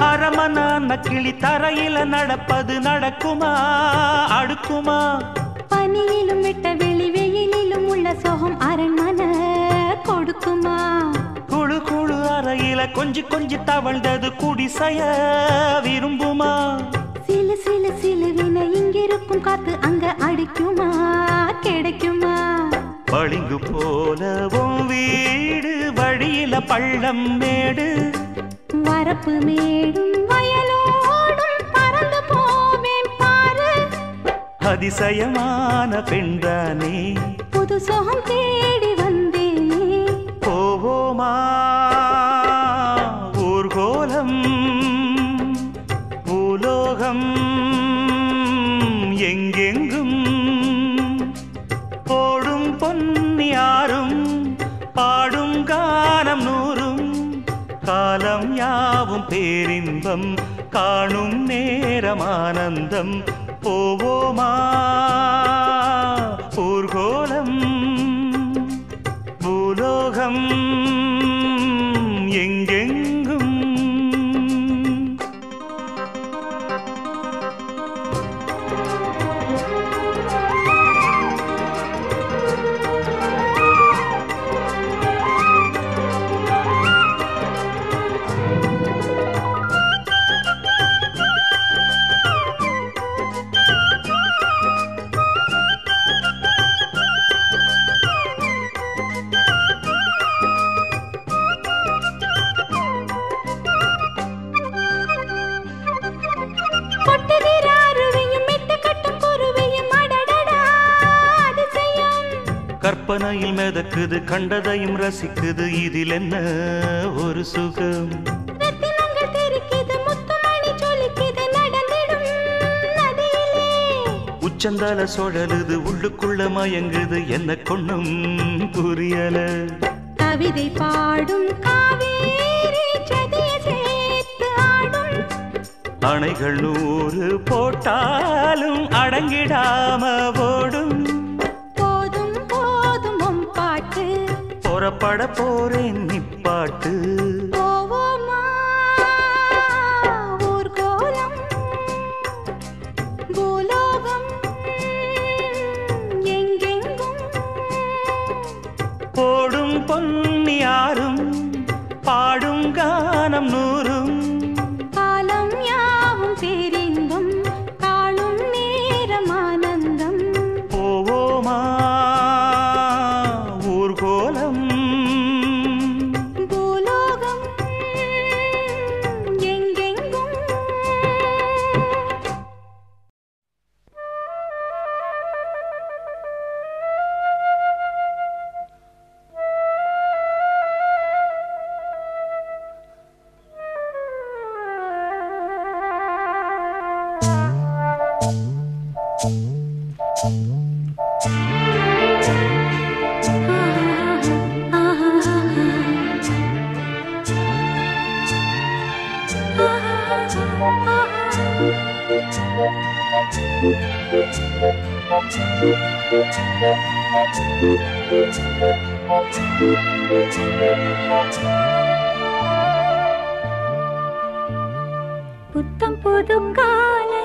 அரமனான கிளி தரையில நடப்பது நடக்குமா அடுக்குமா? பனியிலும் விட்ட வெளி வெயிலிலும் உள்ள சோகம் அரண்மனை கொடுக்குமா? குழு குழு அறையில கொஞ்சி கொஞ்சி தவழ்ந்தது குடிசைய விரும்புமா? சிலு சிலு சிலுவின இங்கிருக்கும் காத்து அங்க அடிக்குமா கிடைக்குமா? பளிங்கு போலவும் வீடு வழியில பள்ளம் மேடு வரப்பு மேடும் வயலோடும் பறந்து போவேன் பாரு. அதிசயமான பெண்தானே புது சோகம் தேடி வந்தேனே. போவோமா ஊர்கோலம் பூலோகம் எங்கெங்கும் போடும் பொன்னியாரும் பாடும் கானம் நூறும் காலம் யாவும் பேரின்பம் காணும் நேரம் ஆனந்தம். போவோமா ஊர்கோலம் பூலோகம் எங்கெங்கும். கற்பனையில் மிதக்குது கண்டதையும் ரசிக்குது இதில் என்ன ஒரு சுகம். உச்சந்தால சுழலுது உள்ளுக்குள்ள மயங்குது என்ன கொண்ணும் புரியல. கவிதை பாடும் காவேரி ஜதியை சேர்த்து ஆடும். அணைகள் 100 போட்டாலும் அடங்கிடாம ஓடும். புறப்பட போறேன் நிப்பாட்டு. போவோமா ஊர்கோலம் பூலோகம் எங்கெங்கும் போடும் பொன்னியாரும் பாடும் கானம் நூறும் காலம் யாவும் பேரின்பம் காணும் நேரம் ஆனந்தம். போவோமா ஊர்கோலம் பூலோகம் எங்கெங்கும். புத்தம் புது காலை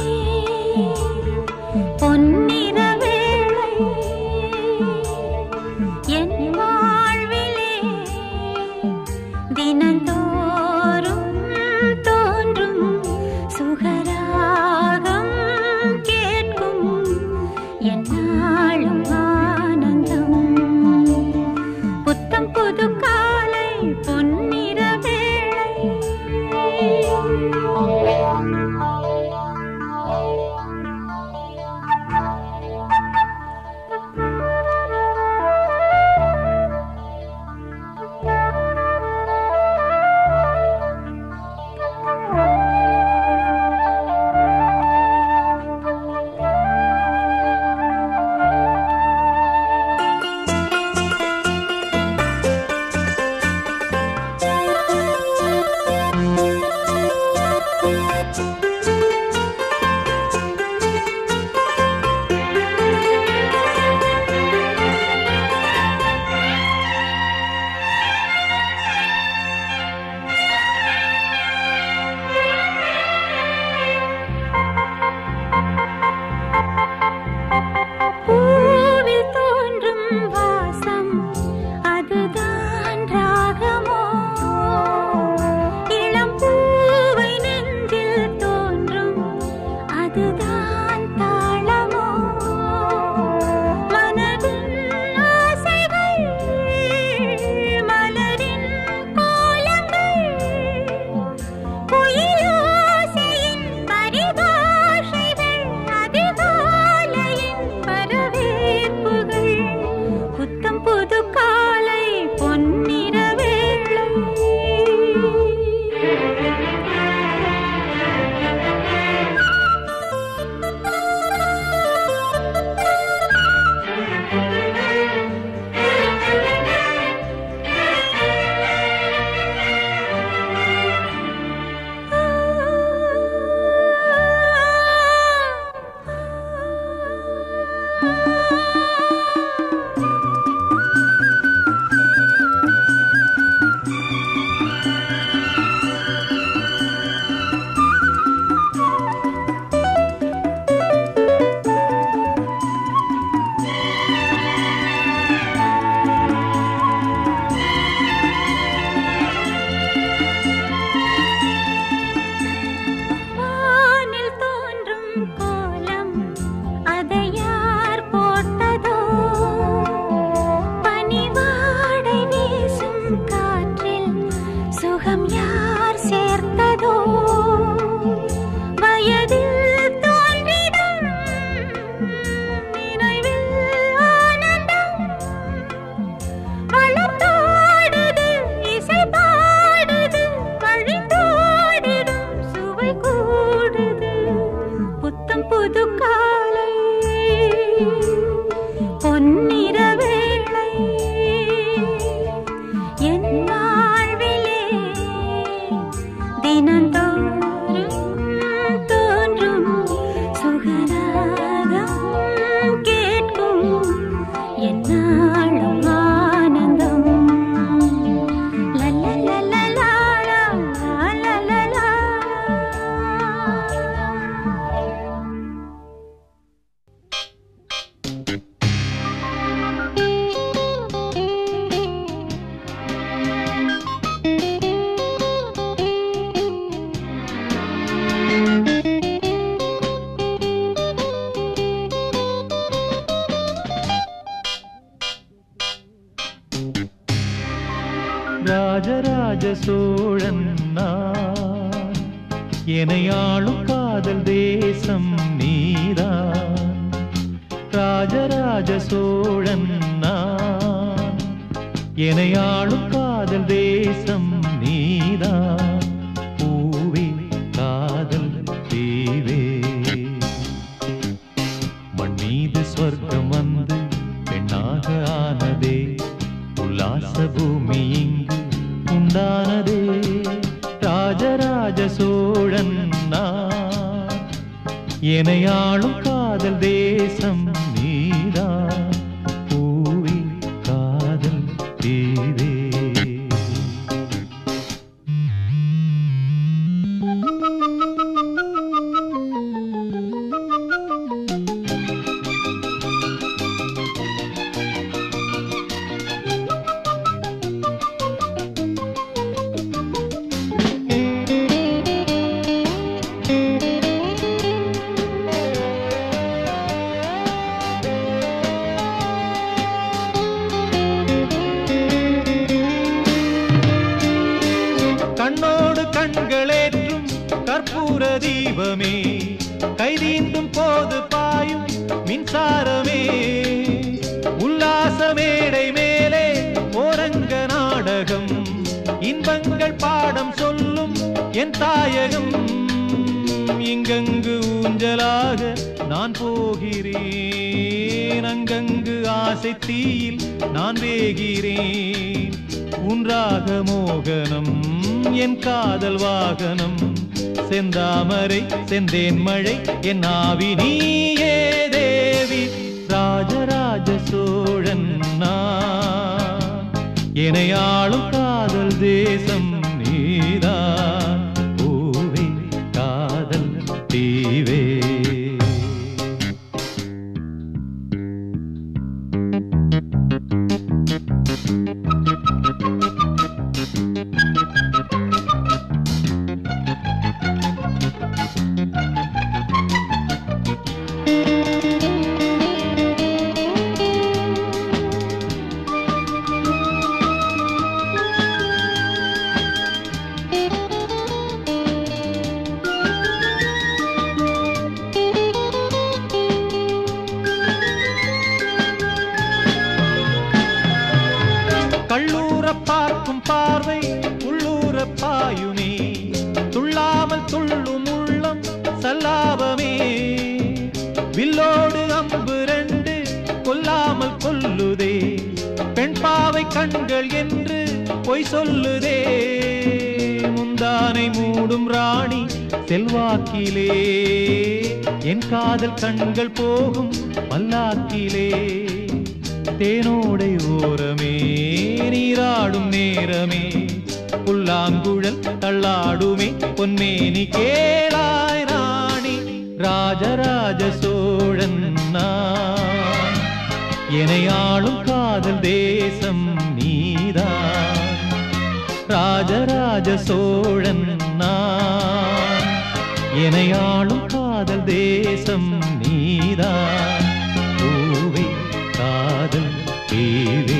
பொன்னிற வேளை என் வாழ்விலே தினந்தோறும் தோன்றும் சுகராகம் கேட்கும் என்னாலும் ஆனந்தம். புத்தம் புது காலை பொன்னிற வேளை தோறும் தோன்றும் சுகராகம் கேட்கும் என்னாலும் ஆனந்தம். லல்லலலலா, லலலலா. ராஜராஜ சோழன் நான், எனையாளும் காதல் தேசம் நீதான். ராஜராஜ சோழன் நான், எனையாளும் காதல் தேசம் நீதான். பூவே காதல் தீவே, மண் மீது சொர்க்கம் வந்து பெண்ணாக ஆனதே. உல்லாச பூமி இங்கு உண்டானதே. ராஜராஜ சோழன் நான், எனையாளும் காதல் தேசம் நீதான். பூவே காதல் தீவே. கண்ணோடு கண்களேற்றும் கற்பூர தீபமே, கைதீண்டும் போது பாயும் மின்சாரமே. உல்லாச மேடை மேலே ஓரங்க நாடகம், இன்பங்கள் பாடம் சொல்லும் என் தாயகம். இங்கங்கு ஊஞ்சலாக நான் போகிறேன், அங்கங்கு ஆசை தீயில் நான் வேகிறேன். உன்றாக மோகனம் என் காதல் வாகனம், செந்தாமரை செந்தேன் மழை என் ஆவி நீயே தேவி. ராஜராஜ சோழன் நான், எனையாளும் காதல் தேசம் நீதான். பூவே காதல் தீவே. கள்ளூர பார்க்கும் பார்வை உள்ளூர பாயுமே, துள்ளாமல் துள்ளும் உள்ளம் சல்லாபமே. வில்லோடு அம்பு ரெண்டு கொல்லாமல் கொல்லுதே, பெண் பாவை கண்கள் என்று பொய் சொல்லுதே. முந்தானை மூடும் ராணி செல்வாக்கிலே, என் காதல் கண்கள் போகும் பல்லாக்கிலே. தேனோடை ஓரமே நீராடும் நேரமே, புல்லாங்குழல் தள்ளாடுமே பொன்மேனி கேளாய் ராணி. ராஜராஜ சோழன் நான், எனையாளும் காதல் தேசம் நீதான். ராஜராஜ சோழன் நான், எனையாளும் காதல் தேசம் நீதான். பூவே காதல் தீவே,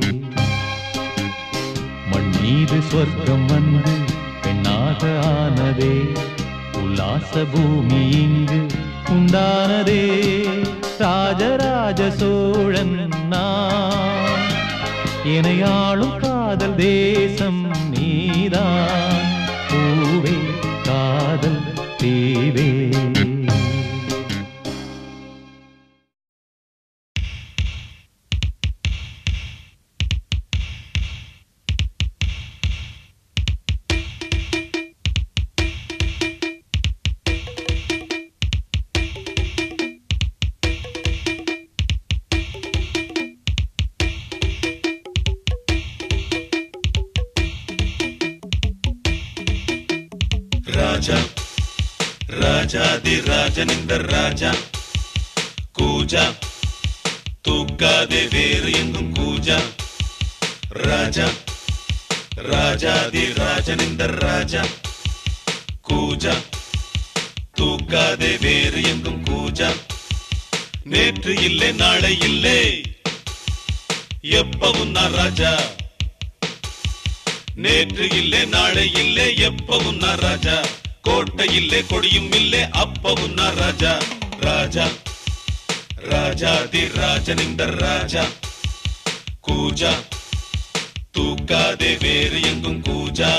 மண் மீது சொர்க்கம் வந்து பெண்ணாக ஆனதே. உல்லாச பூமி இங்கு உண்டானதே. ராஜராஜ சோழன் நான், எனையாளும் காதல் தேசம் நீதான். பூவே காதல் தீவே. ராஜா ராஜாதி ராஜனிந்த ராஜா கூஜா தூக்காதே வேறு எங்கும் கூஜா ராஜா ராஜாதி ராஜனிந்த ராஜா கூஜா தூக்காதே வேறு எங்கும் கூஜா நேற்று இல்லை நாளை இல்லை எப்பவும் நான் ராஜா நேற்று இல்லை நாளை இல்லை எப்பவும் நான் ராஜா கோட்டை இல்லை கொடியும் இல்லை அப்பவும் நான் ராஜா ராஜா ராஜாதி ராஜனிந்த ராஜா கூஜா தூக்காதே வேறு எங்கும் கூஜா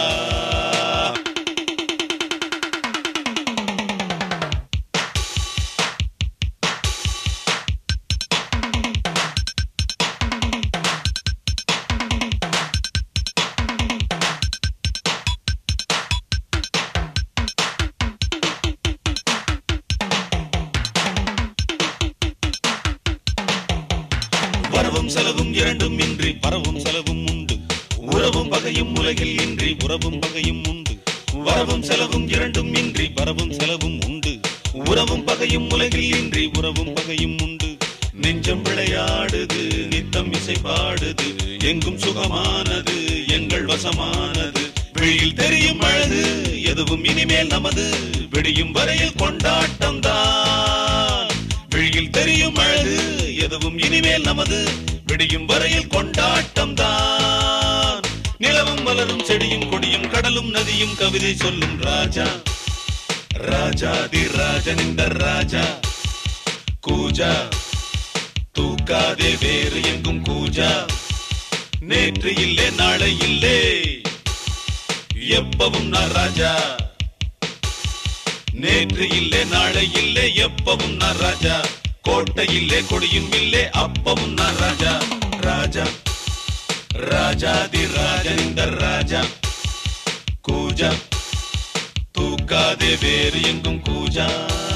வரவும் செலவும் இரண்டும் இன்றி வரவும் செலவும் உண்டு உறவும் பகையும் உலகில் இன்றி உறவும் பகையும் உண்டு வரவும் செலவும் இரண்டும் இன்றி வரவும் செலவும் உண்டு உறவும் பகையும் உலகில் இன்றி உறவும் பகையும் உண்டு நெஞ்சம் விளையாடுது நித்தம் இசை பாடுது எங்கும் சுகமானது எங்கள் வசமானது வெளியில் தெரியும் அழகு எதுவும் இனிமேல் நமது விடியும் வரையில் கொண்டாட்டம் தான் வெளியில் தெரியும் அழகு எதுவும் இனிமேல் நமது விடியும் வரையில் கொண்டாட்டம் தான் நிலவும் மலரும் செடியும் கொடியும் கடலும் நதியும் கவிதை சொல்லும் ராஜா ராஜாதி ராஜனிந்த ராஜா கூஜா தூக்காதே வேறு எங்கும் கூஜா நேற்று இல்லை நாளை இல்லை எப்பவும் நான் ராஜா நேற்று இல்லை நாளை இல்லை எப்பவும் நான் ராஜா கோட்டை இல்லை கொடியும் இல்லை அப்பவும் நான் ராஜா ராஜா ராஜாதி ராஜனிந்த ராஜா கூஜா தூக்காதே வேறு எங்கும் கூஜா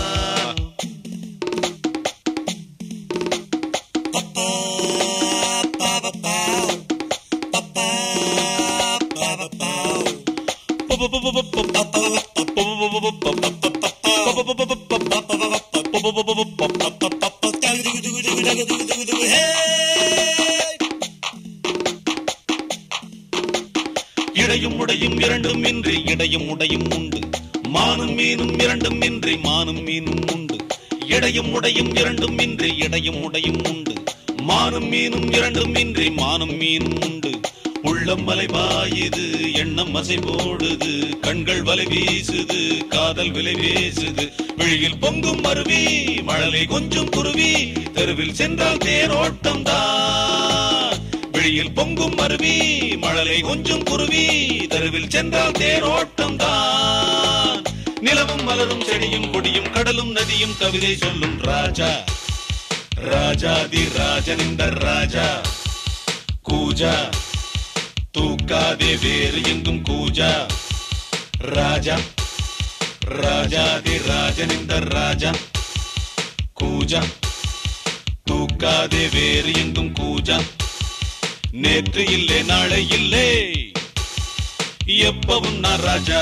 இடையும் உடையும் இரண்டும் இன்றி இடையும் உடையும் உண்டு மானும் மீனும் இரண்டும் இன்றி மானும் மீனும் உண்டு இடையும் உடையும் இரண்டும் இன்றி இடையும் உடையும் உண்டு மானும் மீனும் இரண்டும் இன்றி மானும் மீனும் உண்டு உள்ளம் மலை பாயுது எண்ணம் அசை போடுது கண்கள் வலை வீசுது காதல் விலை பேசுது விழியில் பொங்கும் அருவி மழலை கொஞ்சம் குருவி தெருவில் சென்றால் தேரோட்டம் தான் விழியில் பொங்கும் அருவி மழலை கொஞ்சம் குருவி தெருவில் சென்றால் தேரோட்டம் தான் நிலவும் மலரும் செடியும் கொடியும் கடலும் நதியும் கவிதை சொல்லும் ராஜா ராஜாதி ராஜனிந்த ராஜா கூஜா தூக்காதே வேறு எங்கும் கூஜா ராஜா ராஜாதி ராஜனிந்த ராஜா கூஜா தூக்காதே வேறு எங்கும் கூஜா நேற்று இல்லை நாளை இல்லை எப்பவும் நான் ராஜா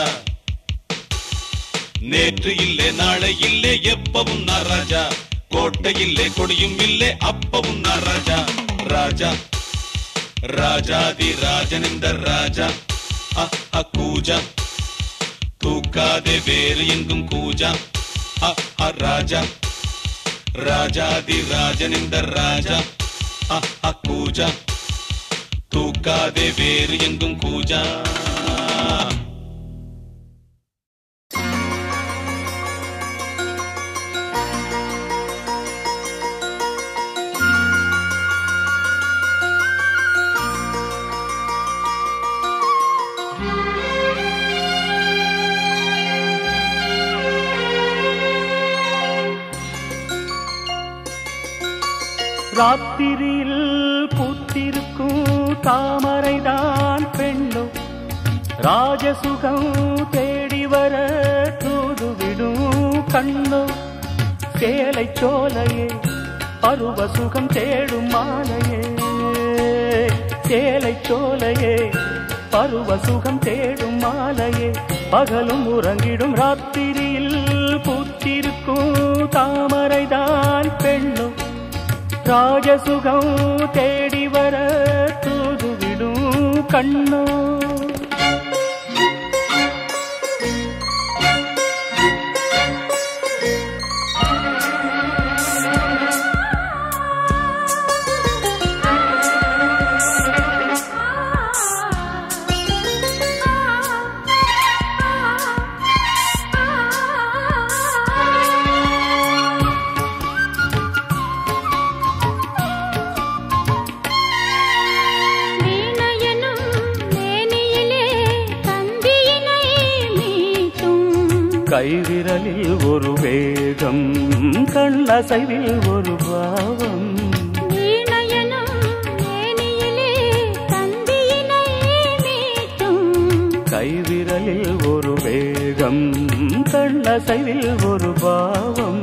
நேற்று இல்லை நாளை இல்லை எப்பவும் நான் ராஜா கோட்டை இல்லை கொடியும் இல்லை அப்பவும் நான் ராஜா ராஜா ராஜாதி ராஜனிந்த ராஜா கூஜா தூக்காதே வேறு எங்கும் கூஜா ராஜா ராஜாதி ராஜனிந்த ராஜா கூஜா தூக்காதே வேறு எங்கும் கூஜா ராத்திரியில் பூத்திருக்கும் தாமரைதான் பெண்ணோ ராஜசுகம் தேடி வர தூதுவிடும் கண்ணோ சேலை சோலையே பருவ சுகம் தேடும் மாலையே சேலை சோலையே பருவ சுகம் தேடும் மாலையே பகலும் உறங்கிடும் ராத்திரியில் பூத்திருக்கும் தாமரைதான் பெண்ணும் ராஜசுகம் தேடி வர தூதுவிடும் கண்ணோ. கைவிரலில் ஒரு வேகம் கண்ணசைவில் ஒரு பாவம் கைவிரலில் ஒரு வேகம் கண்ணசைவில் ஒரு பாவம்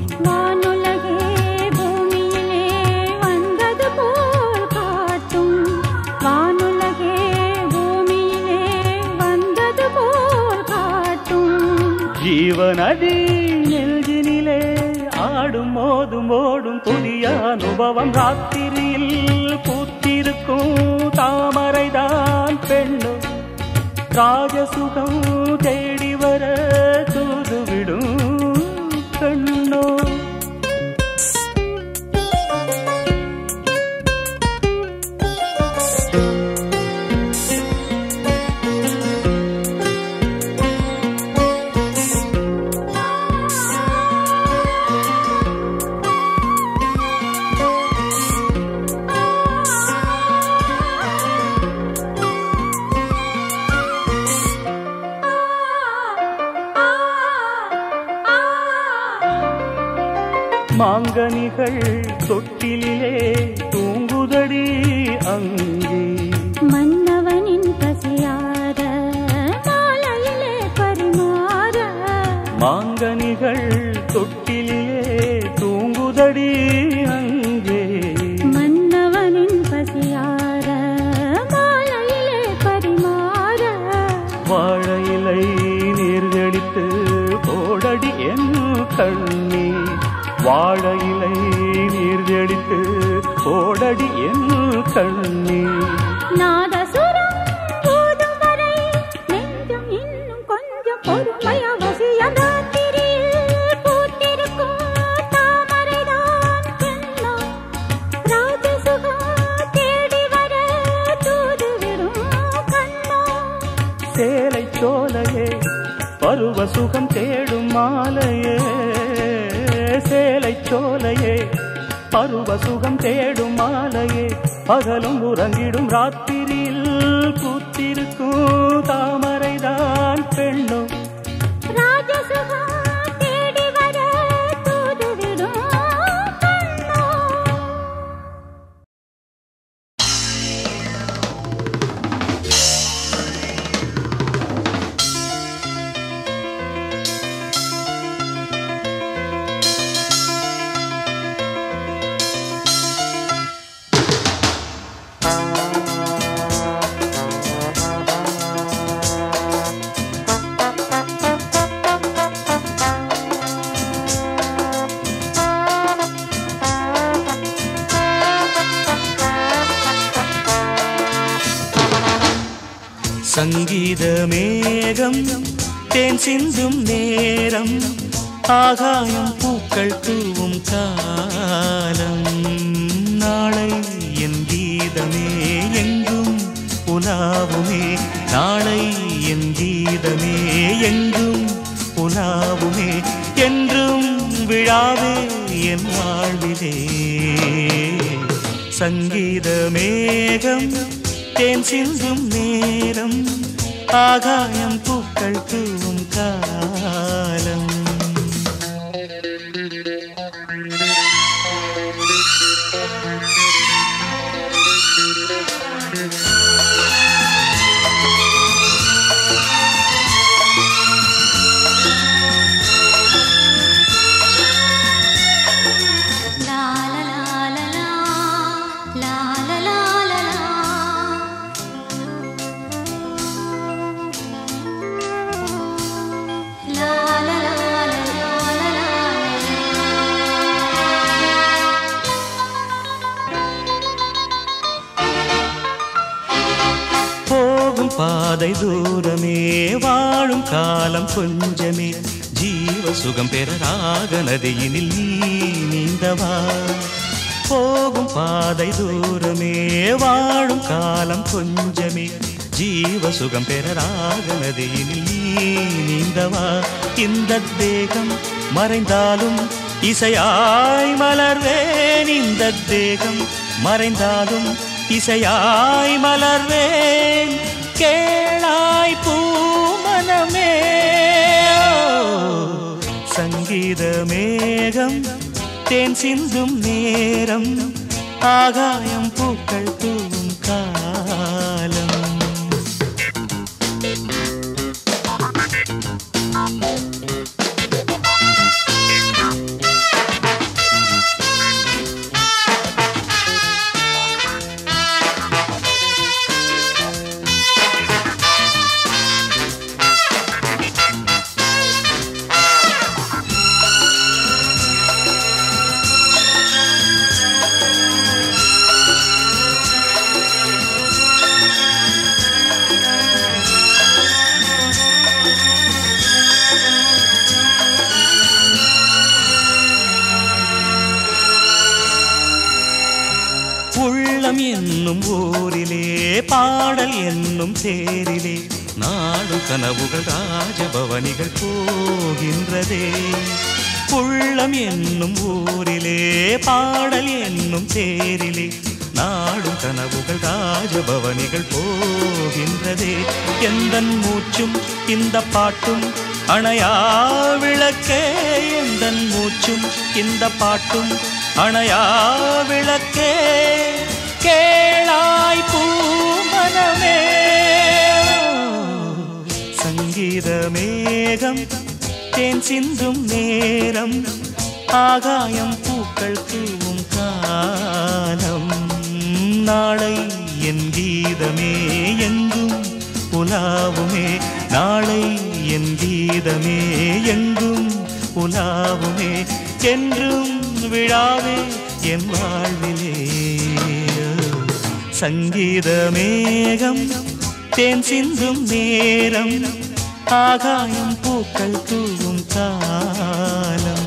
ஜீவநதி நெஞ்சினிலே ஆடும் மோதும் ஓடும் புதிய அனுபவம் ராத்திரியில் பூத்திருக்கும் தாமரைதான் பெண்ணும் ராஜசுகம் தேடி வர தூதுவிடும் கண்ணோ. மாங்கனிகள் தொட்டிலே தூங்குதடி அங்கே மன்னவனின் பசியார மாலையிலே பரிமாற மாங்கனிகள் தொட்டிலே தூங்குதடி அங்கே மன்னவனின் பசியார மாலையிலே பரிமாற வாழையிலை நீர்கடித்து போடடி என் கண்ணே வாழையிலை நீர்கடித்து போடடி என் கண்ணே. நாதசுரம் போதும் வரை நெஞ்சம் இன்னும் கொஞ்சம் பொறுமை அவசியம் ராத்திரியில் பூத்திருக்கும் தாமரைதான் பெண்ணோ ராஜசுகம் தேடி வர தூதுவிடும் கண்ணோ. சேலை சோலையே பருவ சுகம் தேடும் மாலையே சேலை சோலையே பருவ சுகம் தேடும் மாலையே பகலும் உறங்கிடும் ராத்திரியில் பூத்திருக்கும் தாமரைதான் பெண்ணும் ராஜசுகம் தேடி வர தூதுவிடும் கண்ணோ. சங்கீத மேகம் தேன் சிந்தும் நேரம் ஆகாயம் பூக்கள் தூவும் காலம் நாளை என் கீதமே எங்கும் உலாவுமே நாளை என் கீதமே எங்கும் உலாவுமே என்றும் விழாவே என் வாழ்விலே. சங்கீத மேகம் தேன் சிந்தும் நேரம் ஆகாயம் பூக்கள் தூவும் காலம். பாதை தூரமே வாழும் காலம் கொஞ்சமே ஜீவ சுகம் பெற ராக நதியினில் நீ நீந்தவா போகும் பாதை தூரமே வாழும் காலம் கொஞ்சமே ஜீவ சுகம் பெற ராக நதியினில் நீ நீந்தவா இந்த தேகம் மறைந்தாலும் இசையாய் மலர்வேன் இந்த தேகம் மறைந்தாலும் இசையாய் மலர்வேன் கேளாய் பூமனமே சங்கீத மேகம் தேன் சிந்தும் நேரம் ஆகாயம் பூக்கள் தூவும் காலம் என்னும் ஊரிலே பாடல் என்னும் தேரிலே நாடு கனவுகள் ராஜபவனிகள் போகின்றதே உள்ளம் என்னும் ஊரிலே பாடல் என்னும் தேரிலே நாடும் கனவுகள் ராஜபவனிகள் போகின்றதே எந்தன் மூச்சும் இந்த பாட்டும் அணையா விளக்கே எந்தன் மூச்சும் இந்த பாட்டும் அணையா விளக்கே கேளாய் பூமனமே சங்கீத மேகம் தேன் சிந்தும் நேரம் ஆகாயம் பூக்கள் தூவும் காலம் நாளை என் கீதமே எங்கும் உலாவுமே நாளை என் கீதமே எங்கும் உலாவுமே என்றும் விழாவே என் வாழ்விலே சங்கீத மேகம் தேன் சிந்தும் நேரம் ஆகாயம் பூக்கள் தூவும் காலம்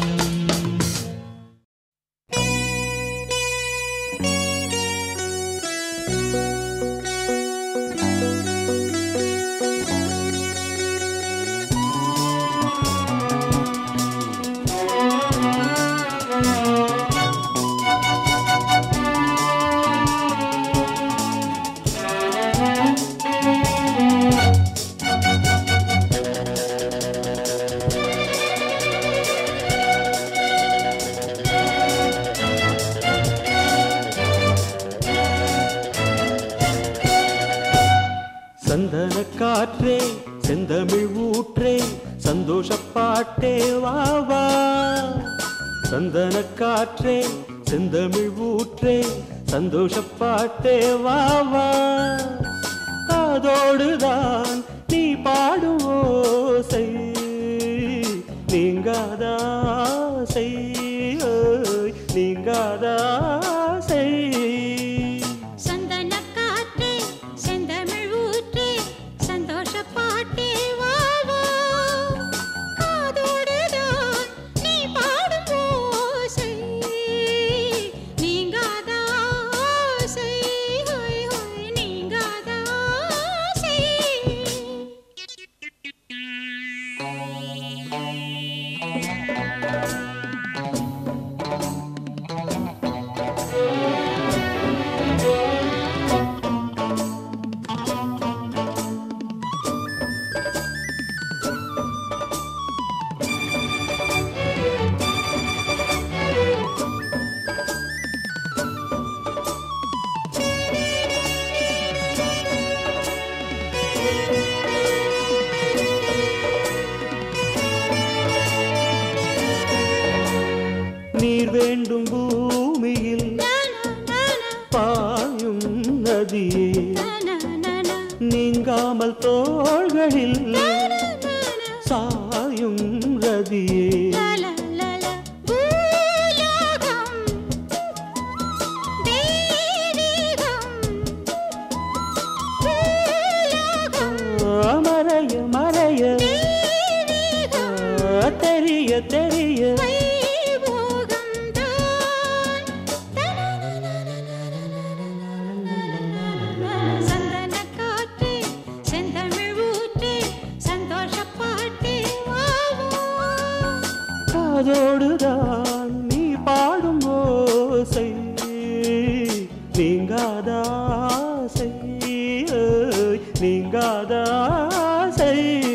காற்றே செந்தமிழ் ஊற்றே சந்தோஷப்பாட்டே வாவா சந்தன காற்றே செந்தமிழ் ஊற்றே சந்தோஷப்பாட்டே வாவா அதோடுதான் நீ பாடும் ஓசை நீங்காதாசை நீங்காதாசை நீர் வேண்டும் பூமியில் பாயும் நதியே நீங்காமல் தோள்களில் சாயும் ரதியே தெரிய தெரிய சந்தன காற்றே செந்தமிழ் ஊற்றே சந்தோஷ பாட்டே காதோடுதான் நீ பாடும் ஓசை நீங்காதாசை நீங்காதாசை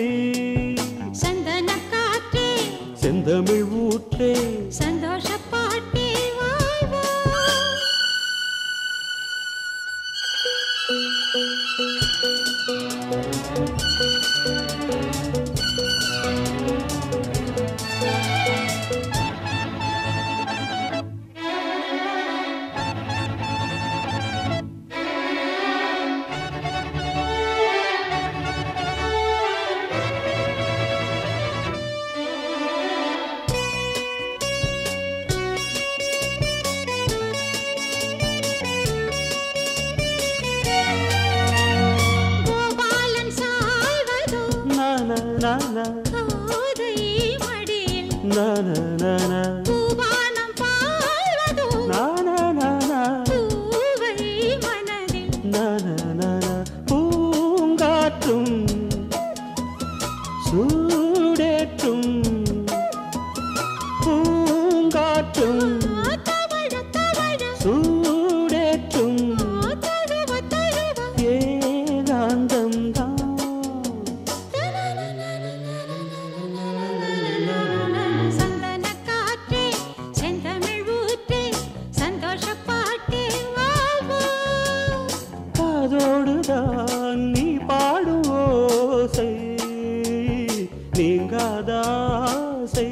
சந்தன காற்றே செந்தமிழ் ஊற்றே சந்தோஷ பாட்டே பூங்காற்றும் சூடேற்றும் பூங்காற்றும் சூடேற்றும் ஏகாந்தம் சந்தன காற்றே செந்தமிழ் ஊற்றே சந்தோஷ பாட்டே காதோடுதான் நீ பாடும் ஓசை நீங்காதாசை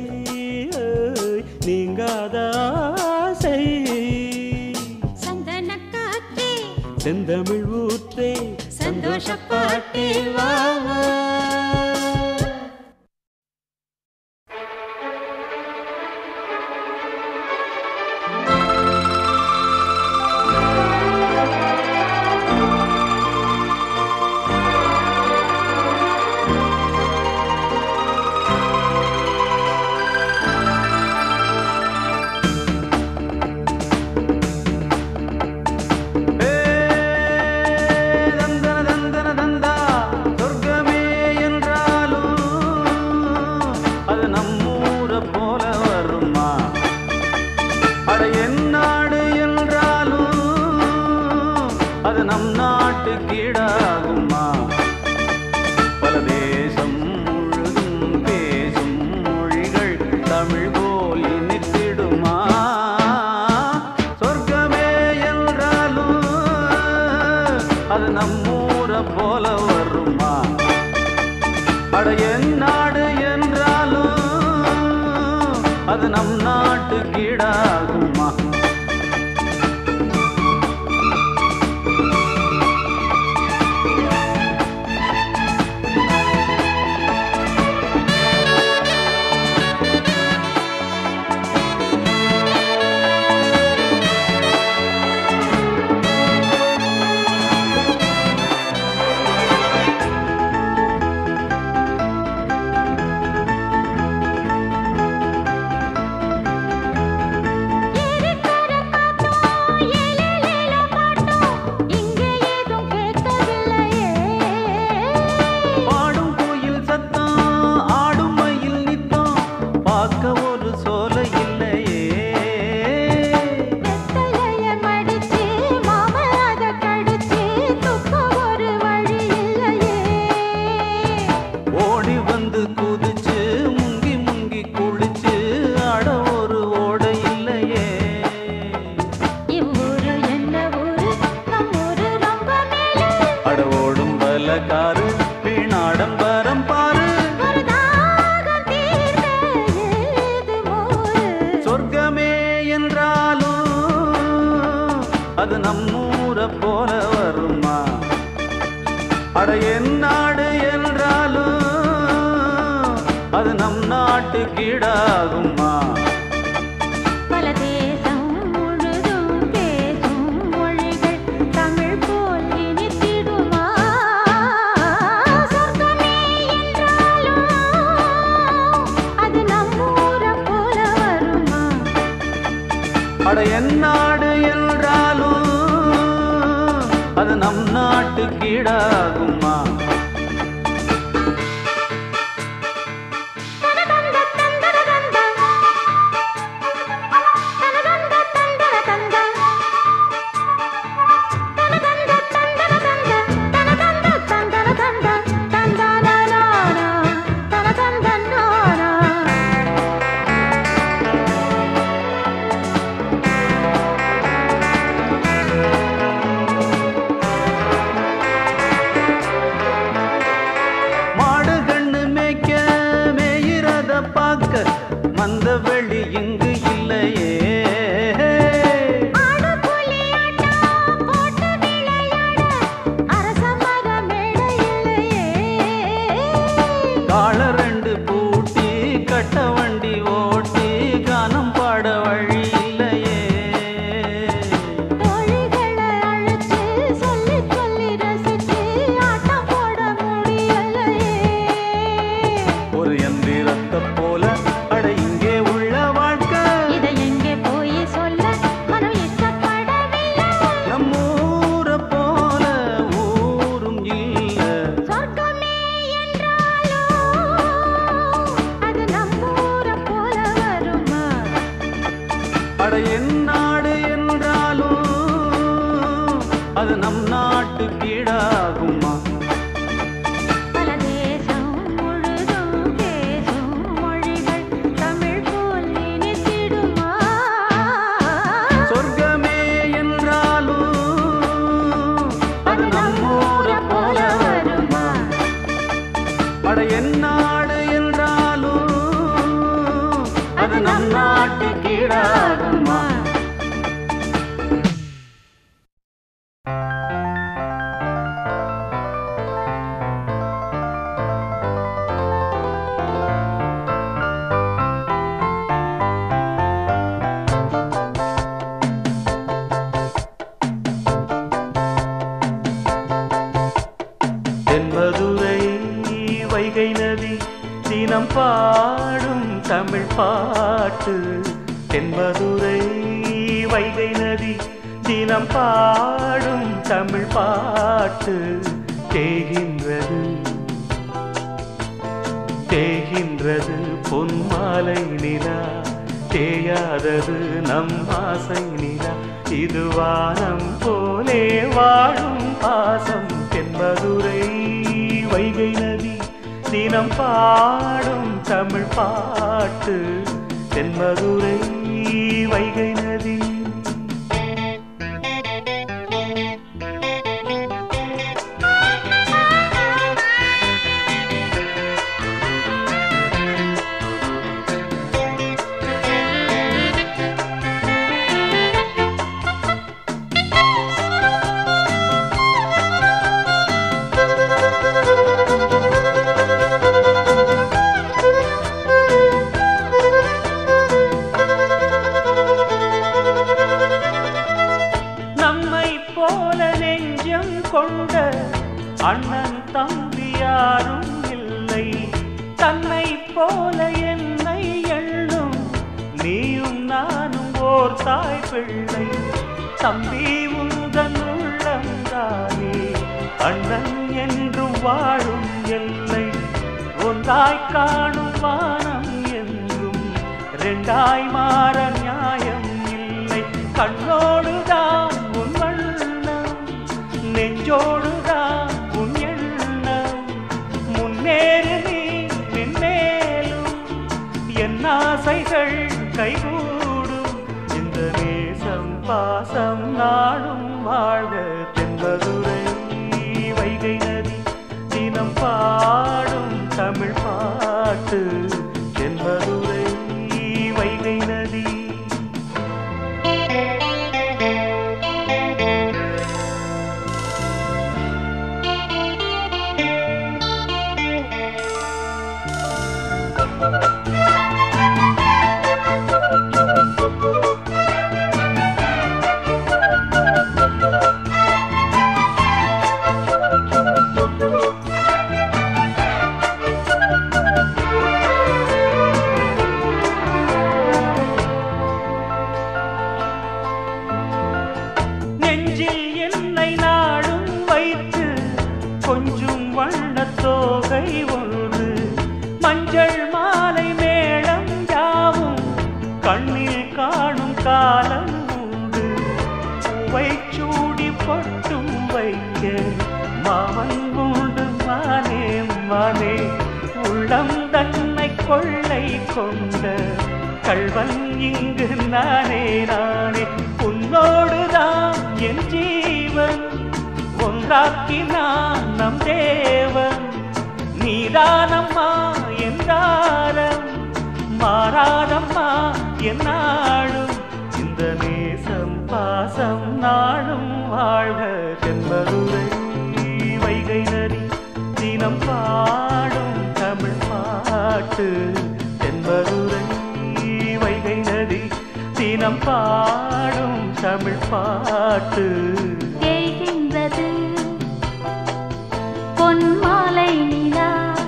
நீங்காதாசை சந்தன காற்றே செந்தமிழ் ஊற்றே சந்தோஷ பாட்டே வா அது நம்மூர போல வருமா? அட என் நாடு என்றாலும் அது நம் நாட்டு கீழாகுமா? பல தேசம் முழுதும் பேசும் மொழிகள் தமிழ் போல் இனித்திடுமா? சொர்க்கமே என்றாலும் அது நம்மூர அட என் நாடு என்றாலும் அது நம் நாட்டு கீழாகுமா? பாடும் தமிழ் பாட்டு தென்மதுரை வைகை நதி தினம் பாடும் தமிழ் பாட்டு தேகின்றது தேகின்றது பொன்மாலை நிலா தேயாதது நம் ஆசை நிலா இது வானம் போலே வாழும் பாசம் தென்மதுரை வைகை நதி தினம் பாடும் தமிழ் பாட்டு தென்மதுரை வைகை நதி. அண்ணன் தம்பி யாரும் இல்லை தன்னை போல என்னை எண்ணும் நீயும் நானும் ஓர் தாய் பிள்ளை தம்பி உந்தன் உள்ளந்தானே அண்ணன் என்றும் வாழும் எல்லை ஒன்றாய் காணும் வானம் என்றும் இரண்டாய் மாற நியாயம் இல்லை கண்ணோடுதான் உன் வண்ணம் நெஞ்சோடுதான் ஆசைகள் கைகூடும் இந்த நேசம் பாசம் நாடும் வாழ்க தென்மதுரை வைகை நதி தினம் பாடும் தமிழ் பாட்டு தென்மதுரை வைகை நதி. கொண்ட கள்வன் இங்கு நானே நானே. உன்னோடுதான் என் ஜீவன் ஒன்றாக்கினான் நம் தேவன். நீதானம்மா என்றாரம் மாறாதம்மா என்னாலும். இந்த நேசம் பாசம் நாளும் வாழ்க. தென்மதுரை வைகை நதி தினம் பாடும் தமிழ் பாட்டு. தென்மதுரை வைகை நதி தினம் பாடும் தமிழ் பாட்டு. தேய்கின்றது பொன்மாலை நிலா,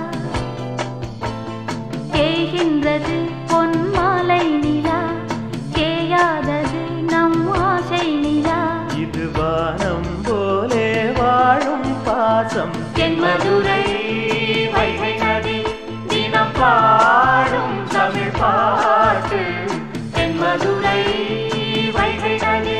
தேய்கின்றது பொன்மாலை நிலா, தேயாதது நம் ஆசை நிலா. இது வானம் போலே வாழும் பாசம். தென்மதுரை வைகை நதி தினம் பாடும் தமிழ் பாட்டு. தென்மதுரை வைகை நதி.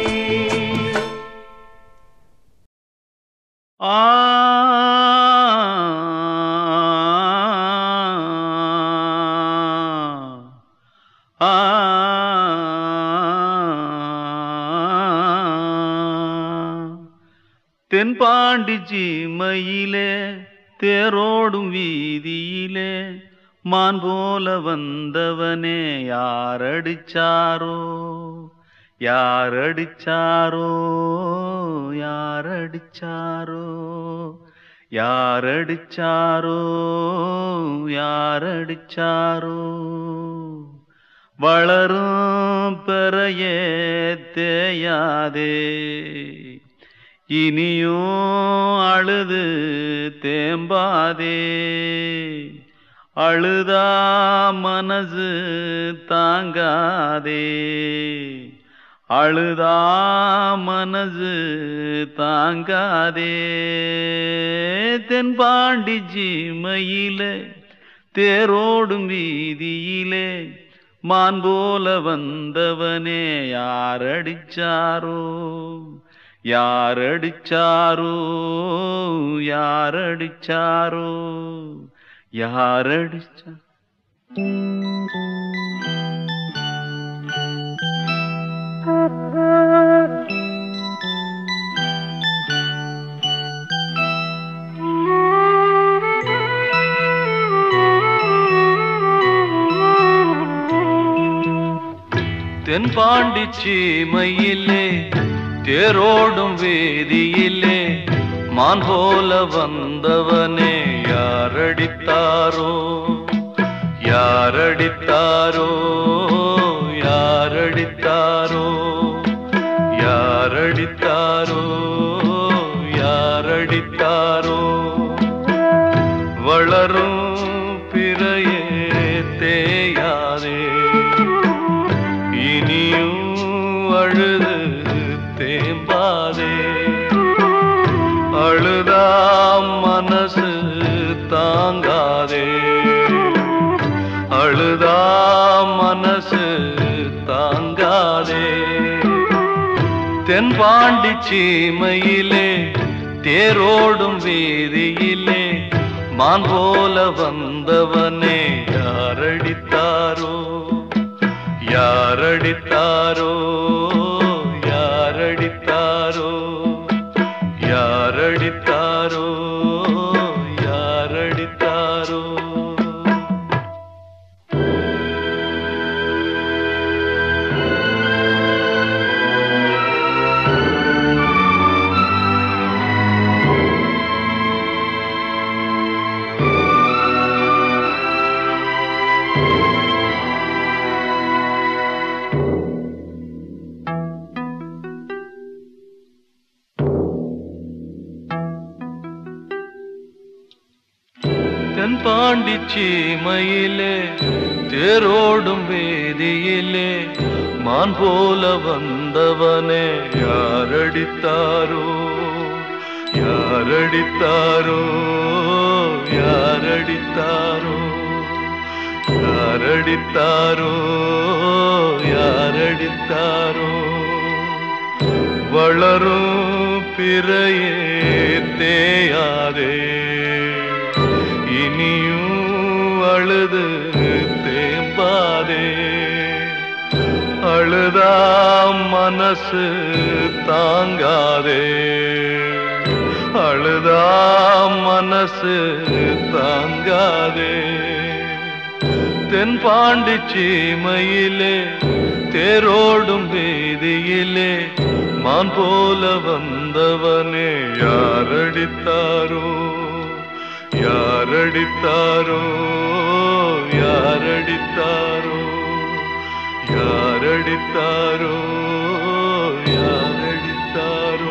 தென்பாண்டி சீமையிலே தேரோடும் வீதியிலே மான் போல வந்தவனே யாரடிச்சாரோ யாரடிச்சாரோ யாரடிச்சாரோ யாரடிச்சாரோ யாரடிச்சாரோ. வளரும் பெறையே தேயாதே இனியும் அழுது தேம்பாதே. அழுதா மனசு தாங்காதே அழுதா மனசு தாங்காதே. தென்பாண்டி சீமையிலே தேரோடும் வீதியிலே மான் போல வந்தவனே யாரடிச்சாரோ யாரடிச்சாரோ யாரடிச்சாரோ யாரடிச்சா. தென்பாண்டி சீமையிலே தேரோடும் வேதியிலே மான் போல வந்தவனே யாரடித்தாரோ யாரடித்தாரோ யாரடித்தாரோ யாரடித்தாரோ யாரடித்தாரோ. வளரும் பிறையே தேயாதே இனியும் அழுது தேம்பாதே. அழுதா மனசு தாங்காதே அழுதா மனசு தாங்காதே. தென்பாண்டி சீமையிலே தேரோடும் வீதியிலே மான் போல வந்தவனே யாரடித்தாரோ யாரடித்தாரோ யாரடித்தாரோ யாரடித்தாரோ யாரடித்தாரோ. தென்பாண்டி சீமையிலே தேரோடும் வேதியிலே மான் போல வந்தவனே யாரடித்தாரோ யாரடித்தாரோ யாரடித்தாரோ யாரடித்தாரோ யாரடித்தாரோ. வளரும் பிறையே தேயாதே இனியும் அழுது தேம்பா தாங்காதே அழுதா மனசு தாங்காதே அழுதா மனசு தாங்காதே தென்பாண்டி சீமையிலே தேரோடும் வீதியிலே மான் போல வந்தவனே யாரடித்தாரோ யாரடித்தாரோ யாரடித்தாரோ யாரடித்தாரோ யாரடித்தாரோ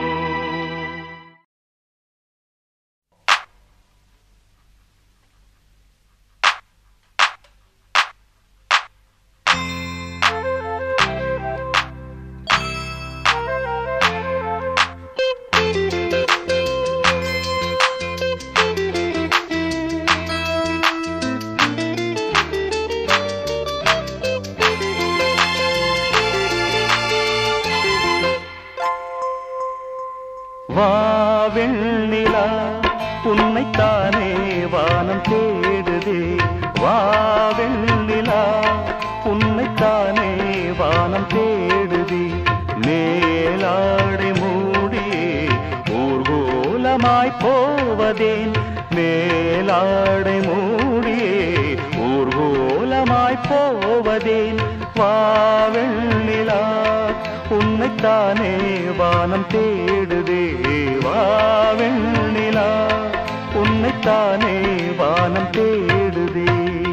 வெண்ணிலா உன்னைத்தானே வானம் தேடுதே வா வெண்ணிலா உன்னைத்தானே வானம் தேடுதே மேலாடை மூடியே ஊர்கோலமாய் போவதேன் மேலாடை மூடியே ஊர்கோலமாய் போவதேன் வா வெண்ணிலா உன்னைத்தானே வானம் தேடுதே வா வெண்ணிலா உன்னைத்தானே வானம் தேடுதே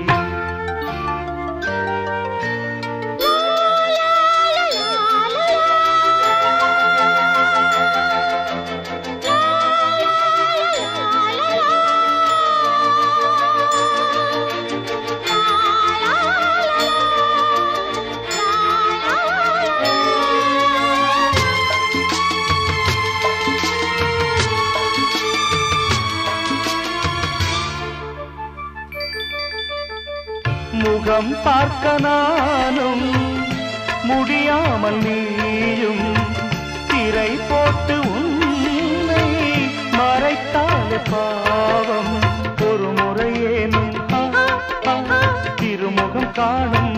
முகம் பார்க்க நானும் முடியாமல் நீயும் திரை போட்டு உன்னை மறைத்தாலே பாவம் ஒரு முறையேனும் திருமுகம் காணும்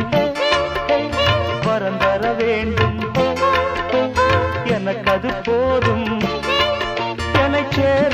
வரந்தர வேண்டும் எனக்கு அது போதும் என்னை சேர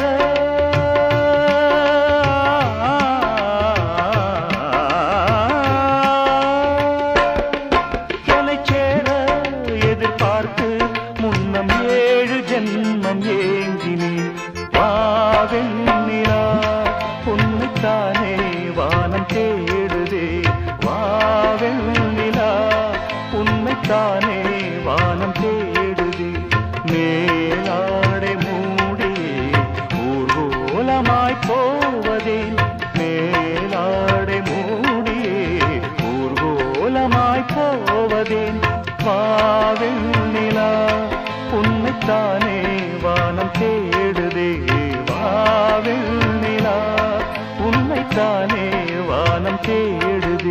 உன்னைத்தானே வானம் தேடுதே வா வெண்ணிலா உன்னைத்தானே வானம் தேடுதே மேலாடை மூடியே ஊர்கோலமாய் போவதே மேலாடை மூடியே ஊர்கோலமாய் போவதே வா வெண்ணிலா உன்னைத்தானே வானம் தேடுதே வா வெண்ணிலா உன்னைத்தானே வானம் தேடுதே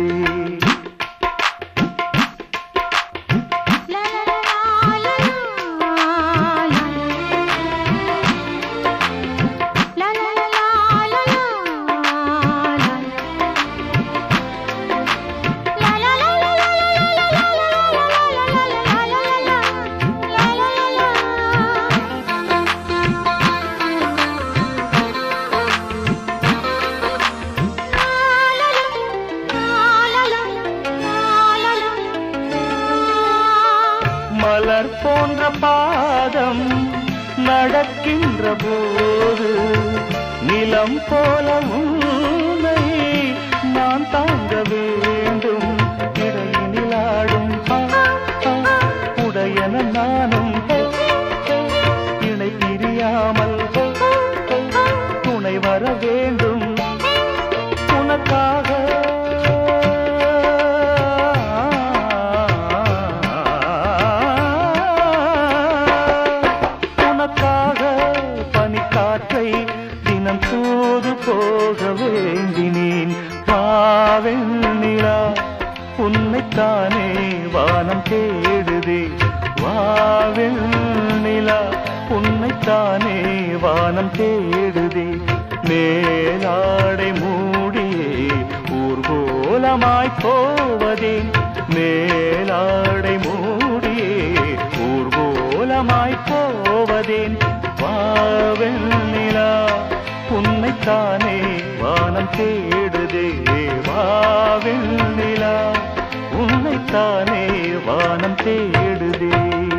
மலர் போன்ற பாதம் நடக்கின்ற போது நிலம் போல உன்னை நான் தாங்க வேண்டும் இடையினிலாடும் உடையன நானும் இணை பிரியாமல் துணை வர வேண்டும் உனக்காக தினம் தூது போக வேண்டினேன் வெண்ணிலா உன்னைத்தானே வானம் தேடுதே வா வெண்ணிலா உன்னைத்தானே வானம் தேடுதே மேலாடை மூடியே ஊர்கோல ஊர்கோலமாய் போவதேன் மேலாடை மூடியே ஊர்கோலமாய் போவதேன் வாவெண்ணிலா உன்னைத்தானே வானம் தேடுதே வாவெண்ணிலா உன்னைத்தானே வானம் தேடுதே.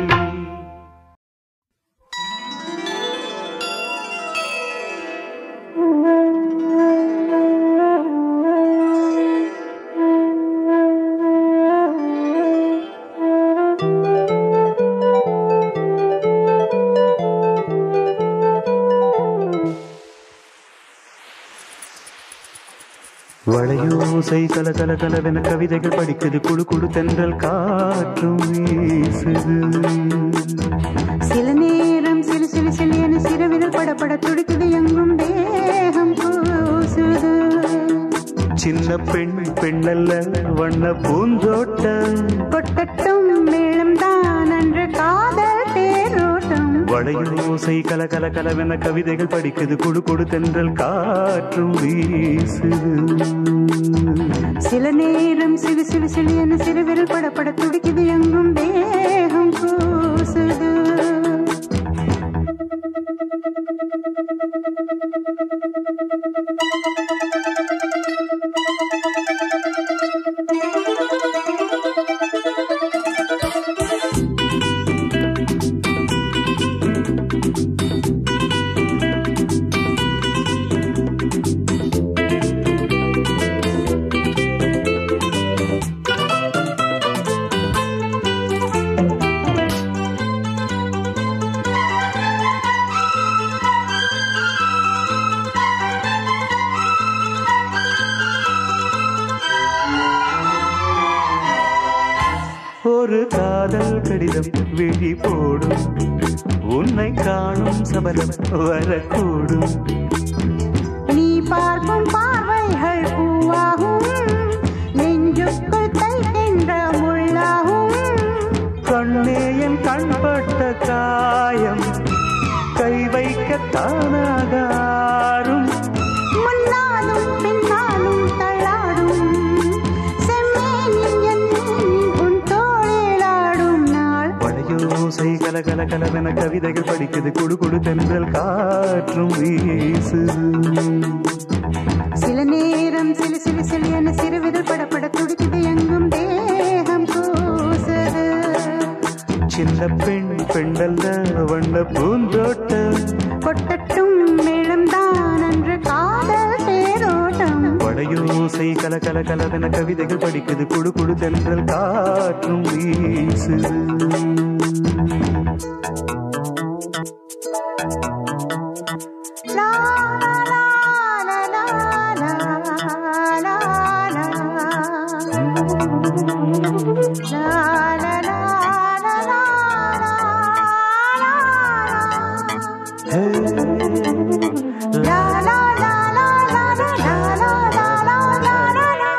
வளையோசை கல கல கலவென கவிதைகள் படிக்குது குழு குழு தென்றல் காற்றும் வீசுது. சில நேரம் சிலு சிலு சிலியன சிறுவிரல் படப்பட துடிக்குது எங்கும் தேகம் பூசுது. சின்ன பெண் பெண்ணல்ல வண்ண பூந்தோட்டம் கொட்டட்டும் மேளம் தான் அன்று காதல் தேரோட்டம். வளையோசை கல கல கலவென கவிதைகள் படிக்குது குழு குழு தென்றல் காற்றும் வீசுது. சில நேரம் சிலு சிலு சிலியன சிறுவிரல் படப்பட துடிக்குது எங்கும் தேகம் பூசுது. ஒரு காதல் கடிதம் விழி போடும் உன்னை காணும் சபலம் வரக்கூடும். நீ பார்க்கும் பார்வைகள் பூவாகும் நெஞ்சுக்குள் தைக்கின்ற முள்ளாகும். கண்ணே என் கண்பட்ட காயம் கை வைக்க தானாகாரும். முன்னாலும் பின்னாலும் தள்ளாடும் செம்மேனின் என் உன் தோளிலாடும் நாள். வளையோசை கல கல கலவென கவிதைகள் படிக்குது குழு குழு தென்றல் காற்றும் வீசுது. சில நேரம் சிலு சிலு சிலியன சிறுவிரல் படப்பட துடிக்குது எங்கும் தேகம் கூசுது. சின்ன பெண் பெண்ணல்ல வண்ண பூந்தோட்டம் கொட்டட்டும் மேளம் தான் அன்று காதல் தேரோட்டம். வளையோசை கல கல கலவென கவிதைகள் படிக்குது குழு குழு தென்றல் காற்றும் வீசுது. லா லா லா லா லா லா லா லா லா லா லா. ஹே, La la la la la la la la la la la la.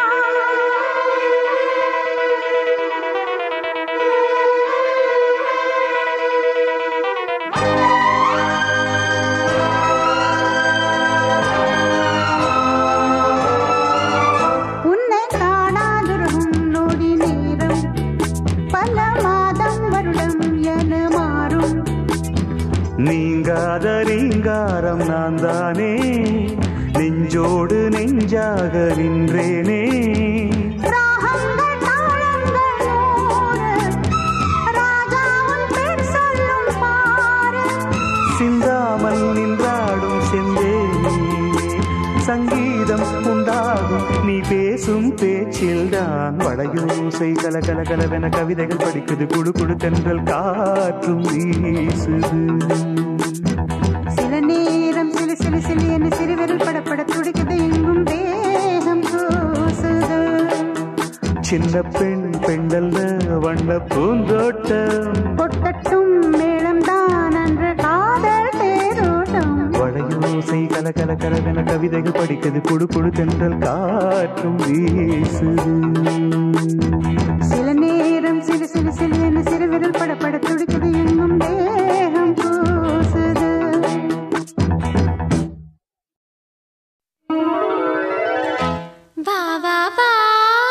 உன்னை காணாதிருக்கும் நொடி நேரம் பல மாதம் வருடம் என மாறும். நீங்காத ரீங்காரம் நான் தானே நெஞ்சோடு நெஞ்சாக நின்றேனே. ராகங்கள் தாளங்கள் நூறு ராஜாவும் பேர் சொல்லும் பாரு. சிந்தாமல் நின்றாடும் செந்தேனே சங்கீதம் உண்டாகும் நீ பேசும் பேச்சில்தான். வளையோசை கல கல கலவென கவிதைகள் படிக்குது குழு குழு தென்றல் காற்றும் வீசுது. சில நேரம் சிலு சிலு சிலியன சிறுவிரல் படப்பட துடிக்குது எங்கும் தேகம் கூசுது. சின்ன பெண் பெண்ணல்ல வண்ண பூந்தோட்டம் கொட்டட்டும் மேளம் தான் அன்று காதல் தேரோட்டம். வளையோசை கல கல கலவென கவிதைகள் படிக்குது குழு குழு தென்றல் காற்றும் வீசுது. சில நேரம் சிலு சிலு சிலியன சிறுவிரல் படப்பட துடிக்குது எங்கும் தேகம் கூசுது. வா வா வா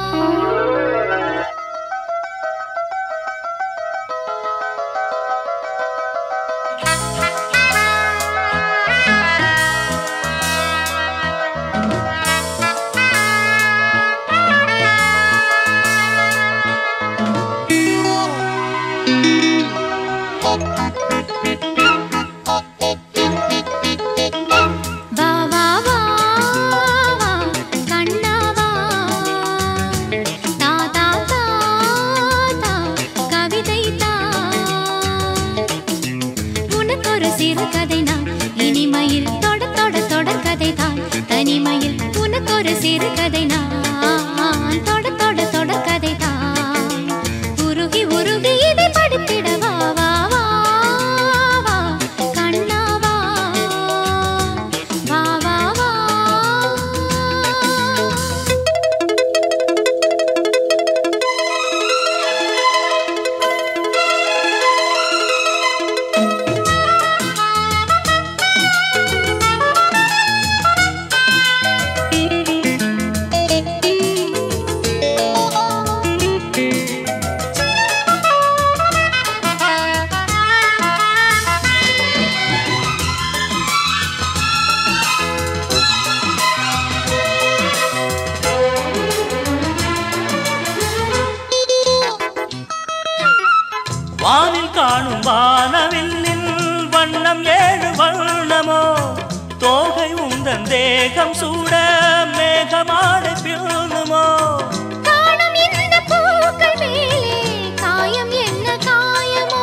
வானில் காணும் வானவில்லின் வண்ணம் ஏழு வண்ணமோ தோகை உந்தன் தேகம் சூட மேகமாடை பின்னுமோ காணும் இந்த பூக்கள் மேலே காயம் என்ன காயமோ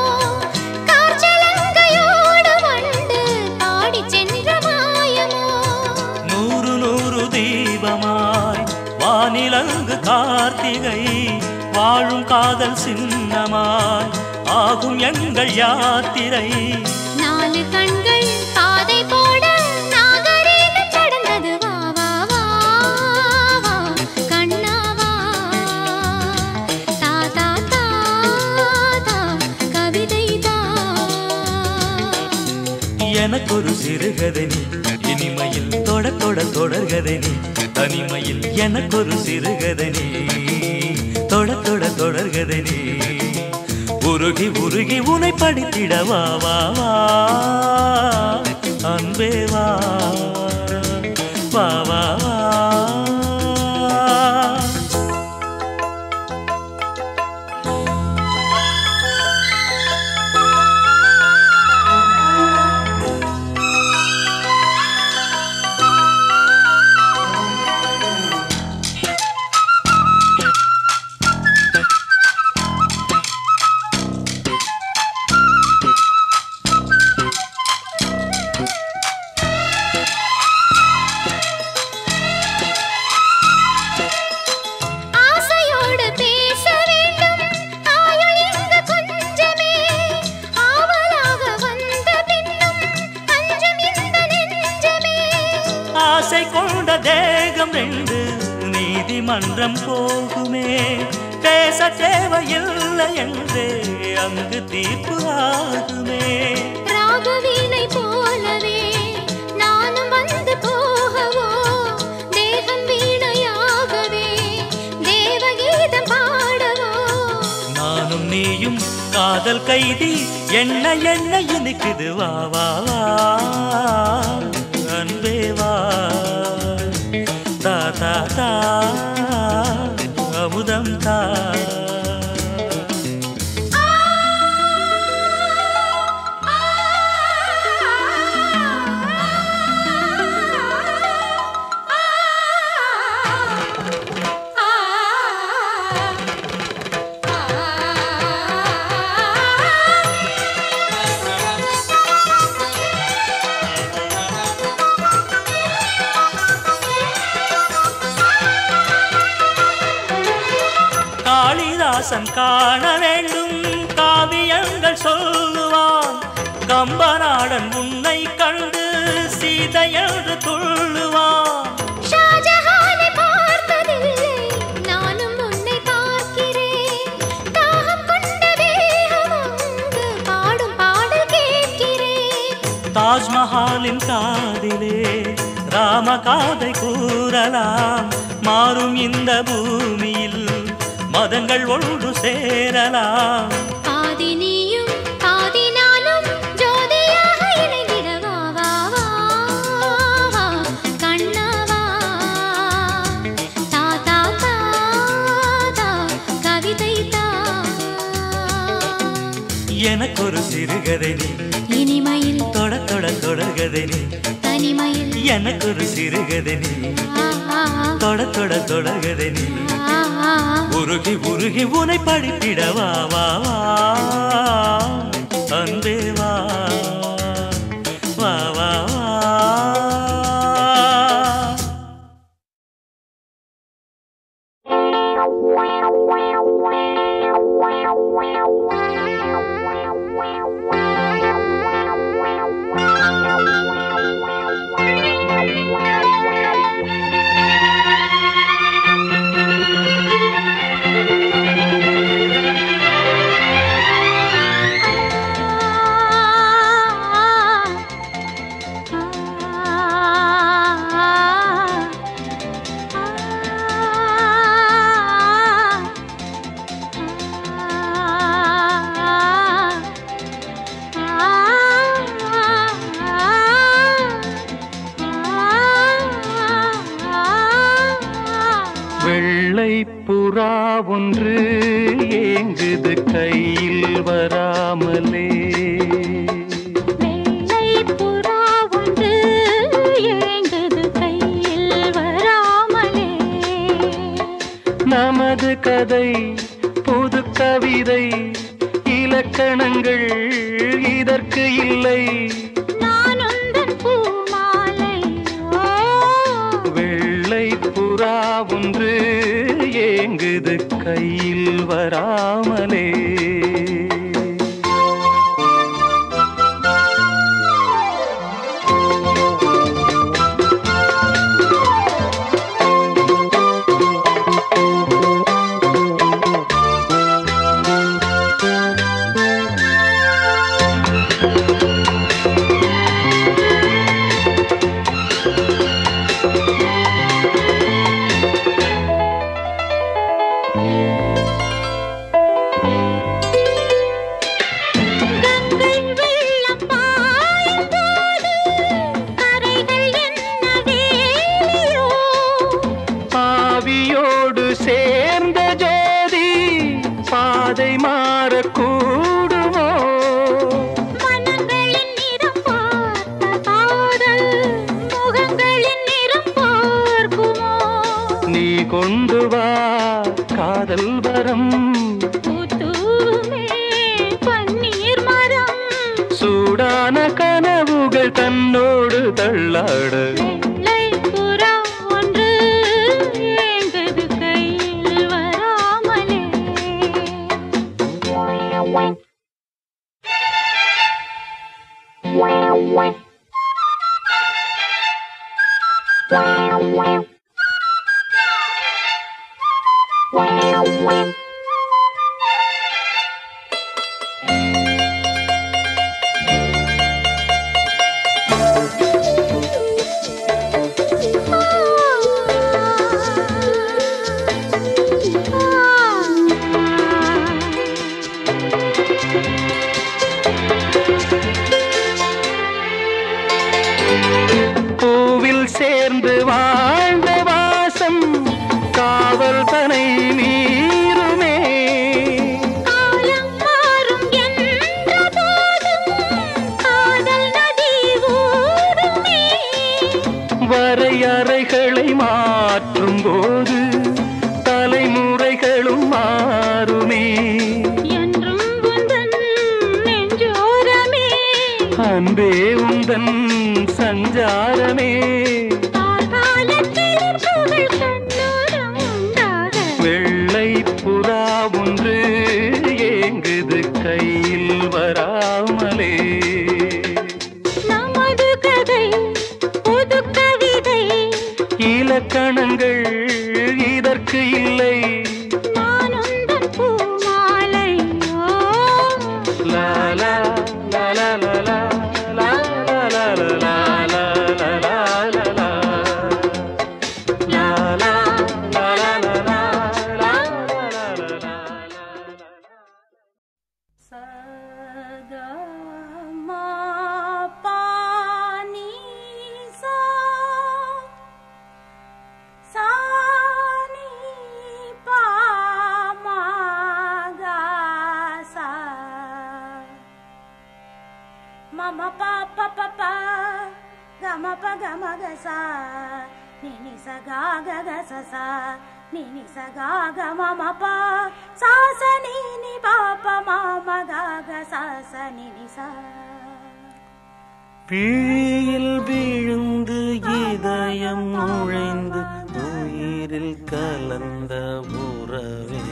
கார்ச்சலங்கையோடு வண்டு பாடி சென்ற மாயமோ நூறு நூறு தீபமாய் வானிலங்கு கார்த்திகை வாழும் காதல் சின்னமாய் ஆகும் எங்கள் யாத்திரை நாலு கண்கள் பாதை போட நாகரீகம் கடந்தது வா வா வா வா கண்ணா வா தா தா தா தா கவிதை தா எனக்கொரு சிறுகதை நீ இனிமையில் தொட தொட தொடர்கதை நீ தனிமையில் எனக்கொரு சிறுகதை நீ தொட தொட தொடர்கதை நீ உருகி உருகி உனை படித்திட வா வா வா அன்பே வா வா வா வா நீதிமன்றம் போகுமே பேச தேவையில்லை என்றே அங்கு தீர்ப்பு ஆகுமே ராகவீணை போலவே நானும் வந்து போகவோ தேகம் வீணையாகவே தேவகீதம் பாடவோ நானும் நீயும் காதல் கைதி என்ன என்ன இனிக்குது வா வா வா அன்பே வா தா தா தா அமுதம் தா காளிதாசன் காண வேண்டும் காவியங்கள் சொல்லுவான் கம்பநாடன் உன்னை கண்டு சீதை என்று துள்ளுவான் ஷாஜஹானை பார்த்ததில்லை நானும் உன்னை பார்க்கிறேன் தாகம் கொண்ட வேகம் அங்கு பாடும் பாடல் கேட்கிறேன் தாஜ்மஹாலின் காதிலே ராம காதை கூறலாம் மாறும் இந்த பூமியில் மதங்கள் ஒன்று சேரலாம். பாதி நீயும் பாதி நானும் ஜோதியாக இணைந்திடவா வா வா வா கண்ணவா தா தா தா தா கவிதை தா. எனக்கொரு சிறுகதை நீ இனிமையில் தொட தொட தொடர்கதை நீ தனிமையில் எனக்கொரு சிறுகதை நீ தொட தொட தொடர்கதை நீ உருகி உருகி உனை படிப்பிடவா வா வா அன்பே வா வா வா வா. புறா ஒன்று ஏங்குது கையில் வராமலே. வெள்ளை புறா ஒன்று ஏங்குது கையில் வராமலே. நமது கதை புது கவிதை இலக்கணங்கள் இதற்கு இல்லை. வெள்ளை புறா ஒன்று ஏங்குது கையில் வராமலே. சேர்ந்த ஜோதி பாதை மாறக்கூடுமோ? மனங்களின் நிறம் பார்த்த காதல் முகங்களின் நிறம் பார்க்குமோ? நீ கொண்டு வா காதல் வரம் பூத்தூமே பன்னீர் மரம். சூடான கனவுகள் தன்னோடு தள்ளாட. பூவில் சேர்ந்து வாழ்ந்த வாசம் காவல் தனை மீறுமே. காலம் மாறும் என்ற போதும் காதல் நதி ஊறுமே. வரையறைகளை மாற்றும் போது தலைமுறைகளும் மாறுமே. என்றும் உந்தன் நெஞ்சோரமே அன்பே உந்தன் சஞ்சாரமே. வெள்ளை புறா ஒன்று ஏங்குது கையில் வராமலே. நமது கதை புது கவிதை இலக்கணங்கள் இதற்கு இல்லை. நான் உந்தன் பூமாலை. லா லா லா லா லா லா லா லா லா லா லா லா லா லா லா லா சகா கக சசா நினி சகா கமமபா சாச நினி பாப மாம கக சாச நினி சா. பிழியில் விழுந்து இதயம் நுழைந்து உயிரில் கலந்த உறவே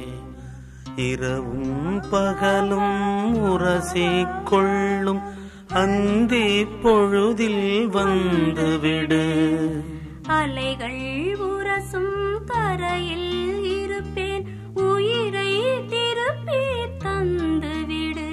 இரவும் பகலும் உரசிக்கொள்ளும் அந்தி பொழுதில் வந்துவிடு. அலைகள் உரசும் கரையில் இருப்பேன் உயிரை திருப்பி தந்துவிடு.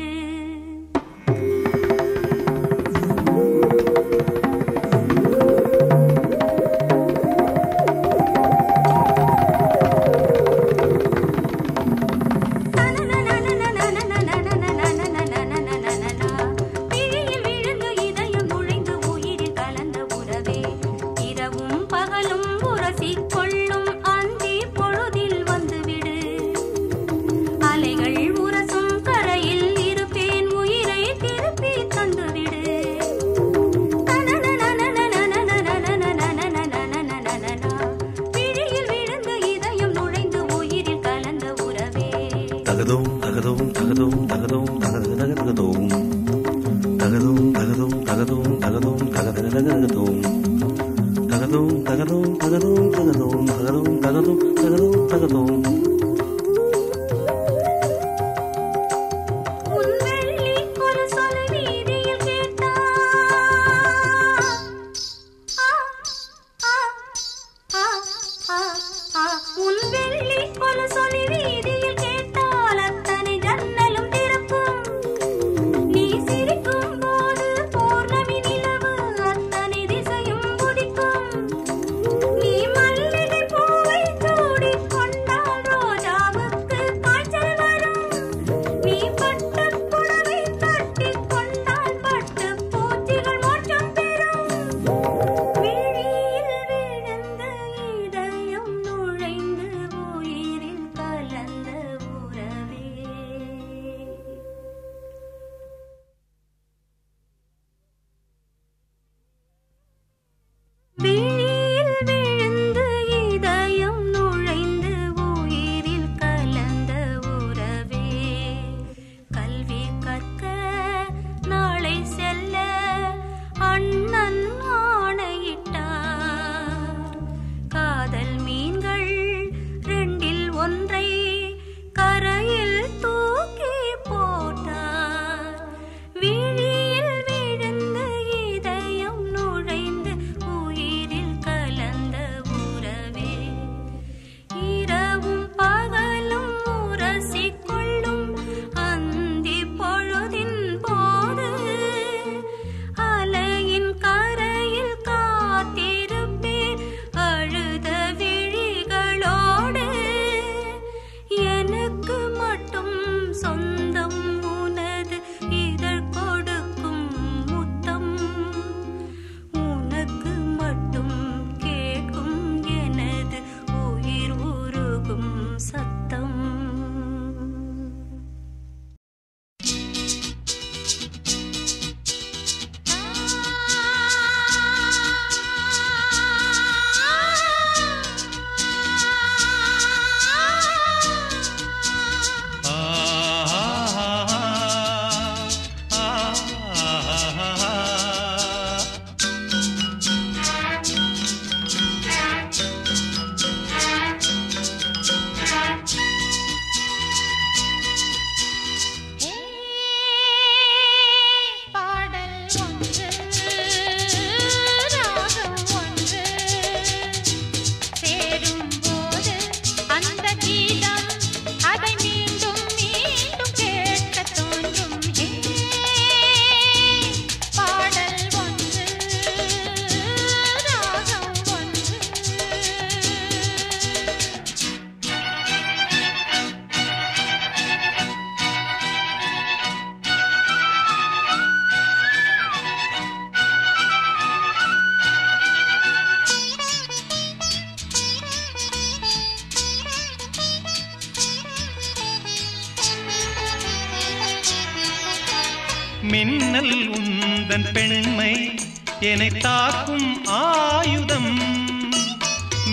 மின்னல் உந்தன் பெண்மை என்னை தாக்கும் ஆயுதம்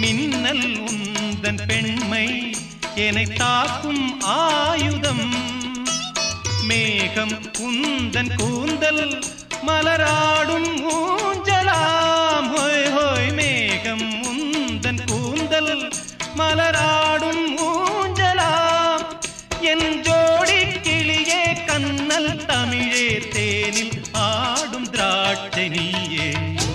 மின்னல் உந்தன் பெண்மை என்னை தாக்கும் ஆயுதம். மேகம் உந்தன் கூந்தல் மலராடும் ஊஞ்சலாம். ஹோய் ஹோய் மேகம் உந்தன் கூந்தல் மலராடும் ஊஞ்சலாம். என் ஜோடி கிளியே கண்ணல் தமிழே தேனில் ஆடும் திராட்சை நீயே.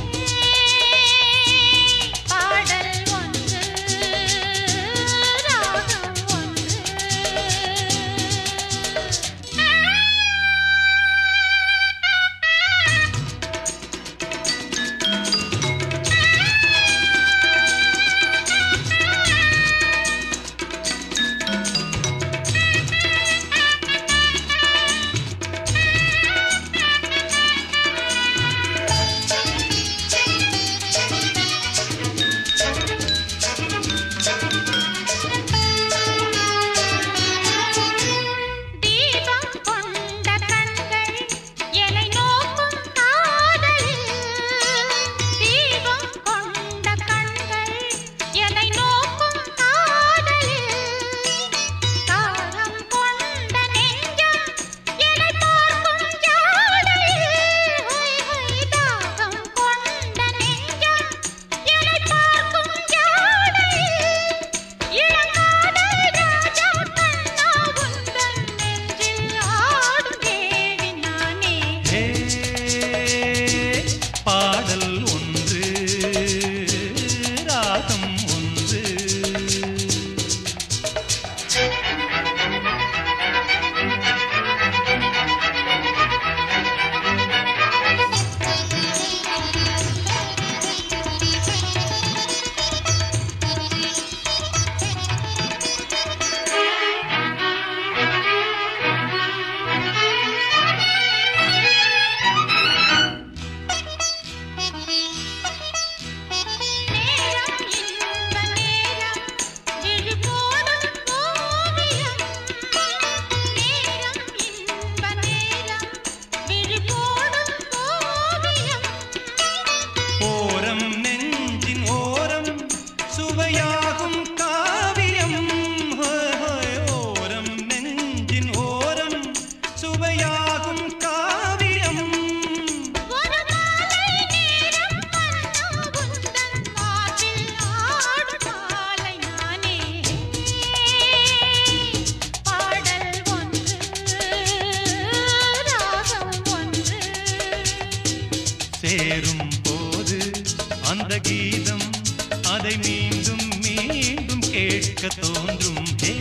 சேரும் போது அந்த கீதம் அதை மீண்டும் மீண்டும் கேட்க தோன்றும்.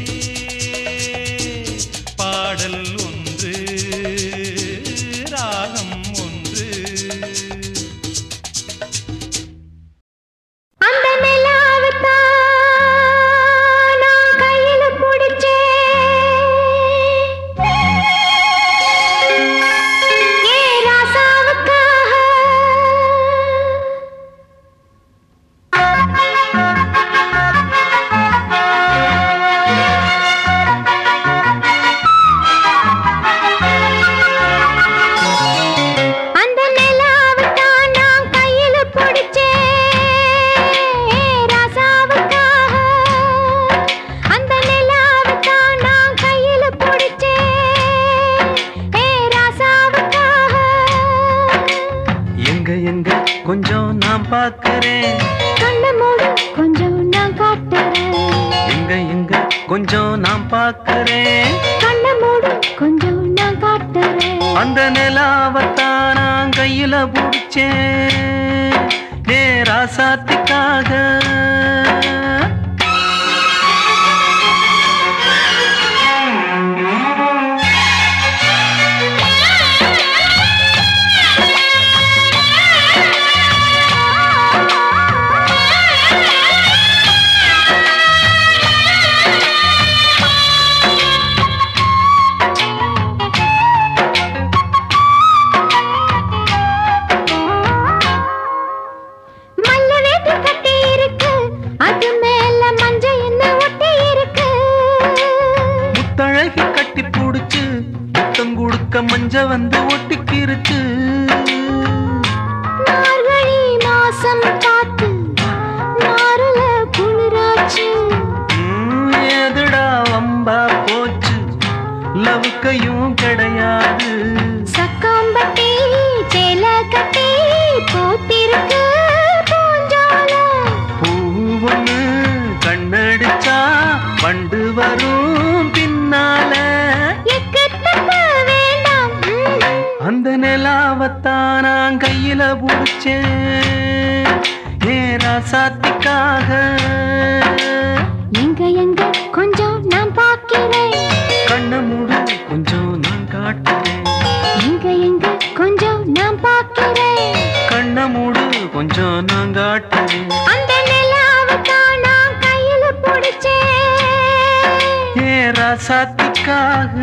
பாடல் ஒன்று ராகம் ஒன்று. அந்த நிலாவுக்கு நான் கையில பிடிச்சேன் ஏ ராசாவுக்காக. அந்த நிலாவுக்கு நான் கையில பிடிச்சேன் ஏ ராசாவுக்காக. அந்த நிலாவுக்கு நான் கையில பிடிச்சேன் ஏ ராசாவுக்காக. எங்க எங்க கொஞ்சம் நான் பார்க்கிறேன், கண்ண மூடு கொஞ்சம் நான் காட்டுறேன். எங்க எங்க கொஞ்சம் நான் பார்க்கிறேன், கண்ண மூடு கொஞ்சம் நான் காட்டுறேன். அந்த நிலாவத்தான் நான் கையில பிடிச்சேன் ஏ ராசாத்திக்காக. மல்ல வேட்டி கட்டி இருக்கு, அது மேல மஞ்சள் என்ன ஒட்டி இருக்கு. முத்தழகி கட்டி பிடிச்சு முத்தம் கொடுக்க மஞ்ச வந்து ஒட்டிக்கிருச்சு. மார்கழி மாசம் காத்து நாருல பூத்திருக்கு பூஞ்சால பூவொன்னு கண்ணடிச்சா வண்டு வரும் பின்னால எக்கத்தக்க வேண்டாம் அந்த நிலாவத்தான் நான் கையில புடிச்சேன் ஏன் ராசாத்திக்காக எங்க எங்க கொஞ்சம் நான் பார்க்கிறேன் கண்ண மூடு கொஞ்சம் நான் காட்டுறேன் எங்க எங்க கொஞ்சம் நான் பார்க்கிறேன் கண்ண மூடு கொஞ்சம் நான் காட்டுறேன் அந்த நிலாவத்தான் நான் கையில பிடிச்சேன் ஏன் ராசாத்திக்காக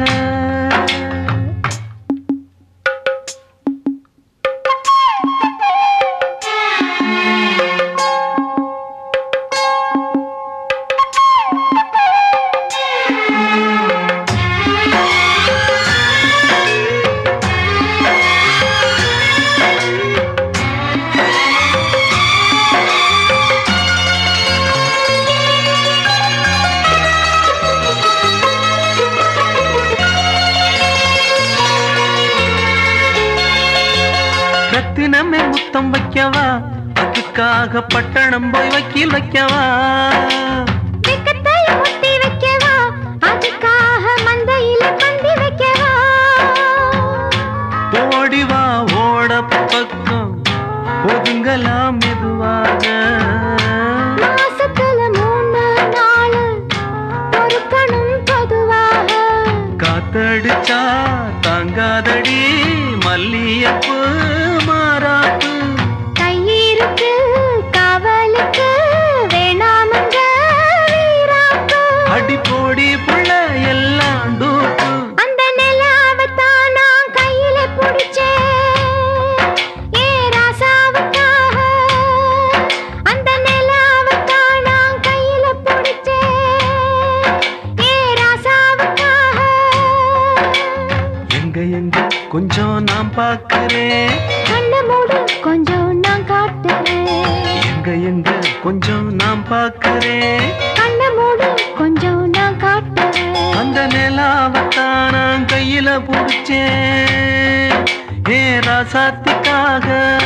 ரத்தினமே முத்தம் வைக்கவா அதுக்காக பட்டணம் போய் வக்கீல் வைக்கவா வெக்கத்தையும் முத்தி வைக்கவா அதுக்காக மந்தையில பந்தி வைக்கவா ஓடிவா ஓட பக்கம் ஒதுங்கலாம் மெதுவாக மாசத்துல 3 நாள் பொறுக்கணும் பொதுவாக காத்தடிச்சா தாங்காதடி மல்லியப்பு மாறாப்பு கையிருக்கு காவலுக்கு வேணாமங்க வீராப்பு அடி போடி புள்ள எல்லாம் டூப்பு அந்த நிலாவத்தான் நான் கையில பிடிச்சேன் ஏ ராசாவுக்காக அந்த நிலாவத்தான் நான் கையில பிடிச்சேன் ஏ ராசாவுக்காக எங்க எங்க கொஞ்சம் நான் பார்க்கிறேன் கண்ண மூடு கொஞ்சம் நான் காட்டுறேன் எங்க எங்க கொஞ்சம் நான் பார்க்கிறேன் கண்ண மூடு கொஞ்சம் நான் காட்டுறேன் அந்த நிலாவத்தான் நான் கையில புடிச்சேன் ஏ ராசாத்திக்காக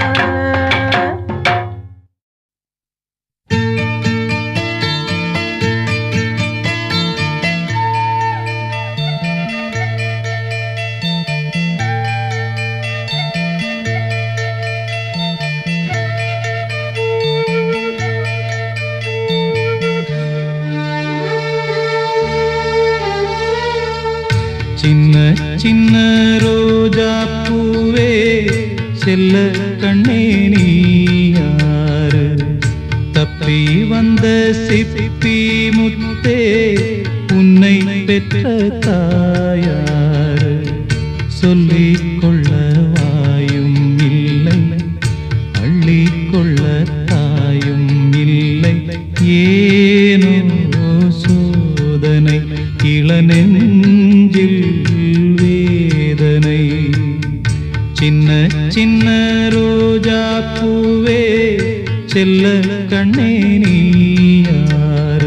சின்ன சின்ன ரோஜா பூவே செல்ல கண்ணே நீ யாரு தப்பி வந்த சிப்பி முத்தே உன்னை பெற்ற தாயாரு சொல்லிக் கொள்ள வாயும் இல்லை அள்ளிக் கொள்ள தாயும் இல்லை ஏனோ சோதனை இளநெஞ்சில் வேதனை சின்ன சின்ன ரோஜா பூவே செல்ல கண்ணே நீ யாரு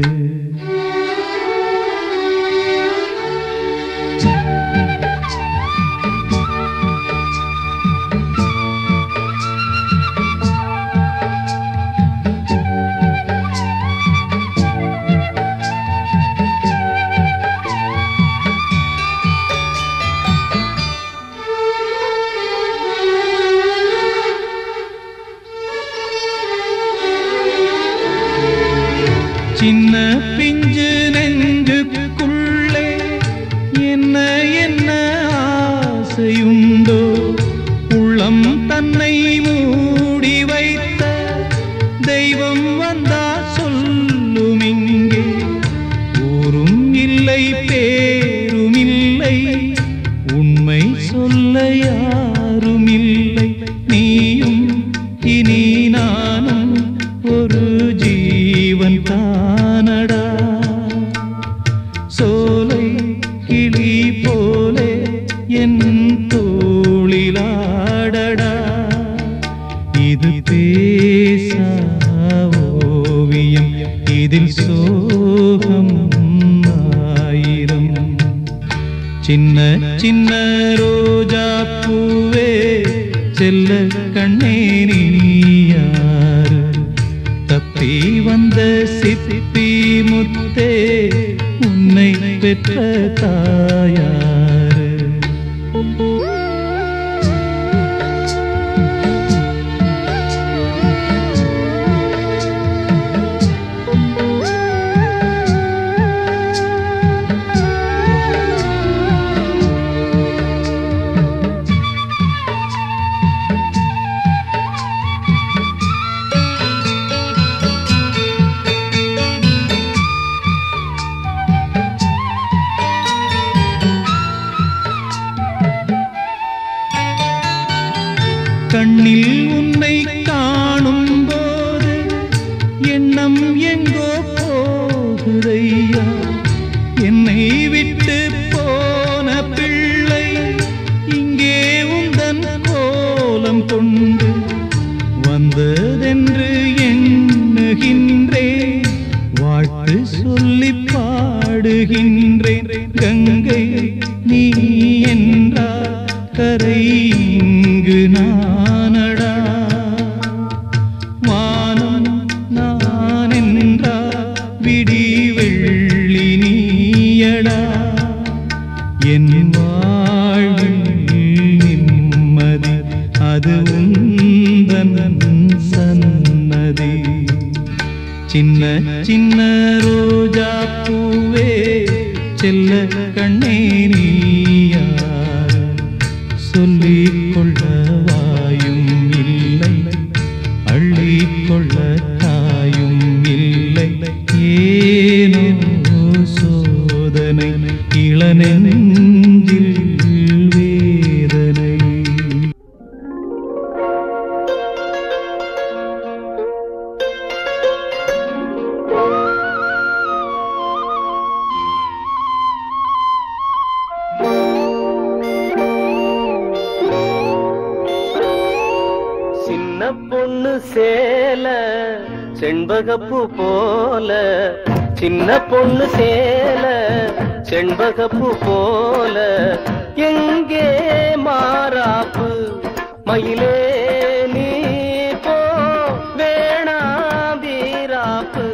சின்ன பிஞ்சு நெஞ்சுக்குள்ளே என்ன என்ன ஆசையுண்டோ உள்ளம் தன்னை மூடி வைத்த தெய்வம் வந்தா சொல்லும் இங்கே ஊரும் இல்லை பேரும் இல்லை உண்மை சொல்ல யாரும் இல்லை நீயும் இனி நானும் ஒரு ஜீவன் தானடா சோலை கிளி போலே என் தோளிலாடடா இது பேசா ஓவியம் இதில் சோகம் ஆயிரம் சின்ன சின்ன ரோஜா பூவே செல்ல கண்ணே நீ யாரு? தப்பி வந்த சிப்பி முத்தே உன்னை பெற்ற தாயாரு? கண்ணில் உன்னை காணும் போது எண்ணம் எங்கோ போகுதையா? என்னை விட்டு போன பிள்ளை இங்கே உந்தன் கோலம் கொண்டு வந்ததென்று எண்ணுகின்றேன். வாழ்த்து சொல்லி பாடுகின்றேன். கங்கை நீ என்றால் கரை இங்கு நானடா. வானம் நான் என்றால் விடி வெள்ளி நீயடா. என் வாழ்வில் நிம்மதி அது உந்தன் சன்னதி. சின்ன சின்ன ரோஜா பூவே செல்ல கண்ணே நீ யாரு? சொல்லிக் கொள்ள வாயும் இல்லை, அள்ளிக் கொள்ள தாயும் இல்லை. ஏனோ சோதனை இளநெஞ்சில் வேதனை. சின்ன பொண்ணு சேல செண்பகப்பூ போல, சின்ன பொண்ணு சேல செண்பகப்பூ போல, எங்கே மாறாப்பு மயிலே நீ போ வேணா வீராப்பு.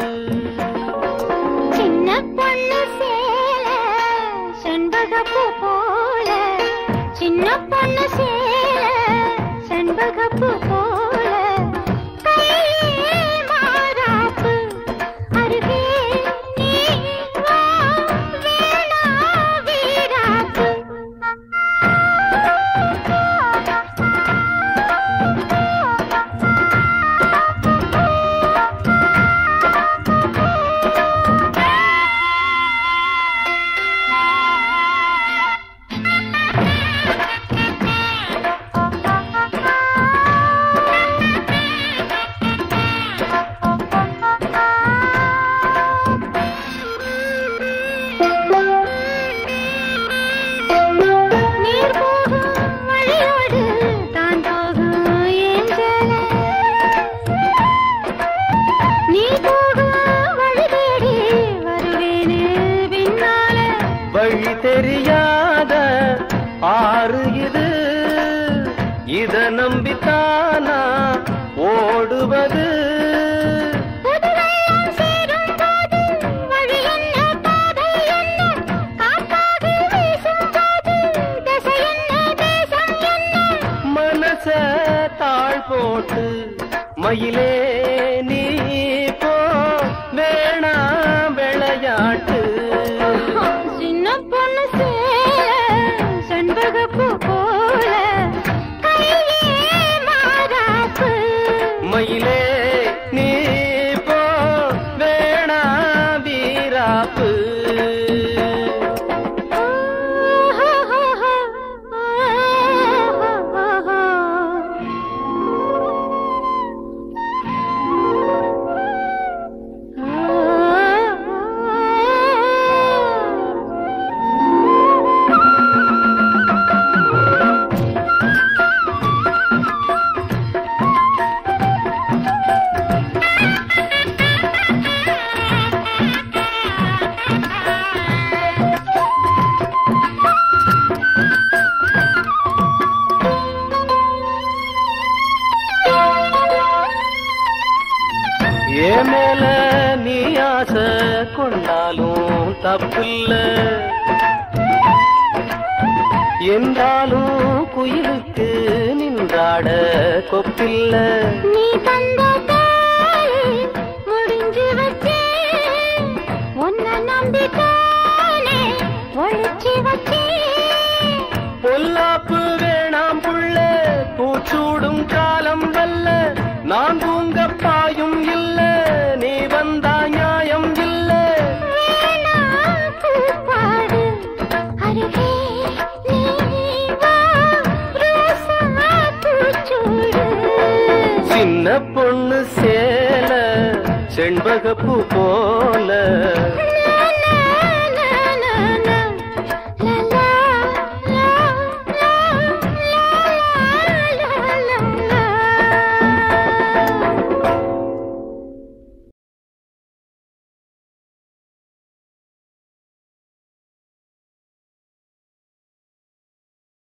சின்ன பொண்ணு சேல செண்பகப்பூ போல, சின்ன பொண்ணு சேல செண்பகப்பூ போல, கையே மாறாப்பு அருகே நீ வா வேணா வீராப்பு. நீர் போகும் வழியோடு தான் போகும் ஏஞ்சல, நீ போகும் வழி தேடி வருவேனே பின்னால. வழி தெரியாத ஆறு இது, இத நம்பித்தானா ஓடுவது? புதுவெள்ளம் சேரும் போது வழி என்ன பாதை என்ன, காற்றாகி வீசும் போது திசை என்ன தேசம் என்ன. மனச தாழ் போட்டு மயிலே நீ போ வேணா விளையாட்டு. சின்ன பொண்ணு சேல செண்பகப்பூ போல, கையே மாறாப்பு மயிலே நீ போ வேணா வீராப்பு. ஆனாலும் தப்பில்ல என்றாலும் குயிலுக்கு நின்றாட கொப்பில்ல நீ தந்த தாயே முடிஞ்சு வச்சே உன்னை நம்பித்தானே ஒழிச்சு வச்சே பொல்லாப்பு வேணாம் புள்ள பூச்சூடும் காலம் வல்ல நான் தூங்க பாயும் இல்ல நீ வந்தா நியாயம் இல்ல பூப்பாடு அருகே நீ வா ரோசா பூச்சூடு சின்ன பொண்ணு சேல செண்பகப்பூ போல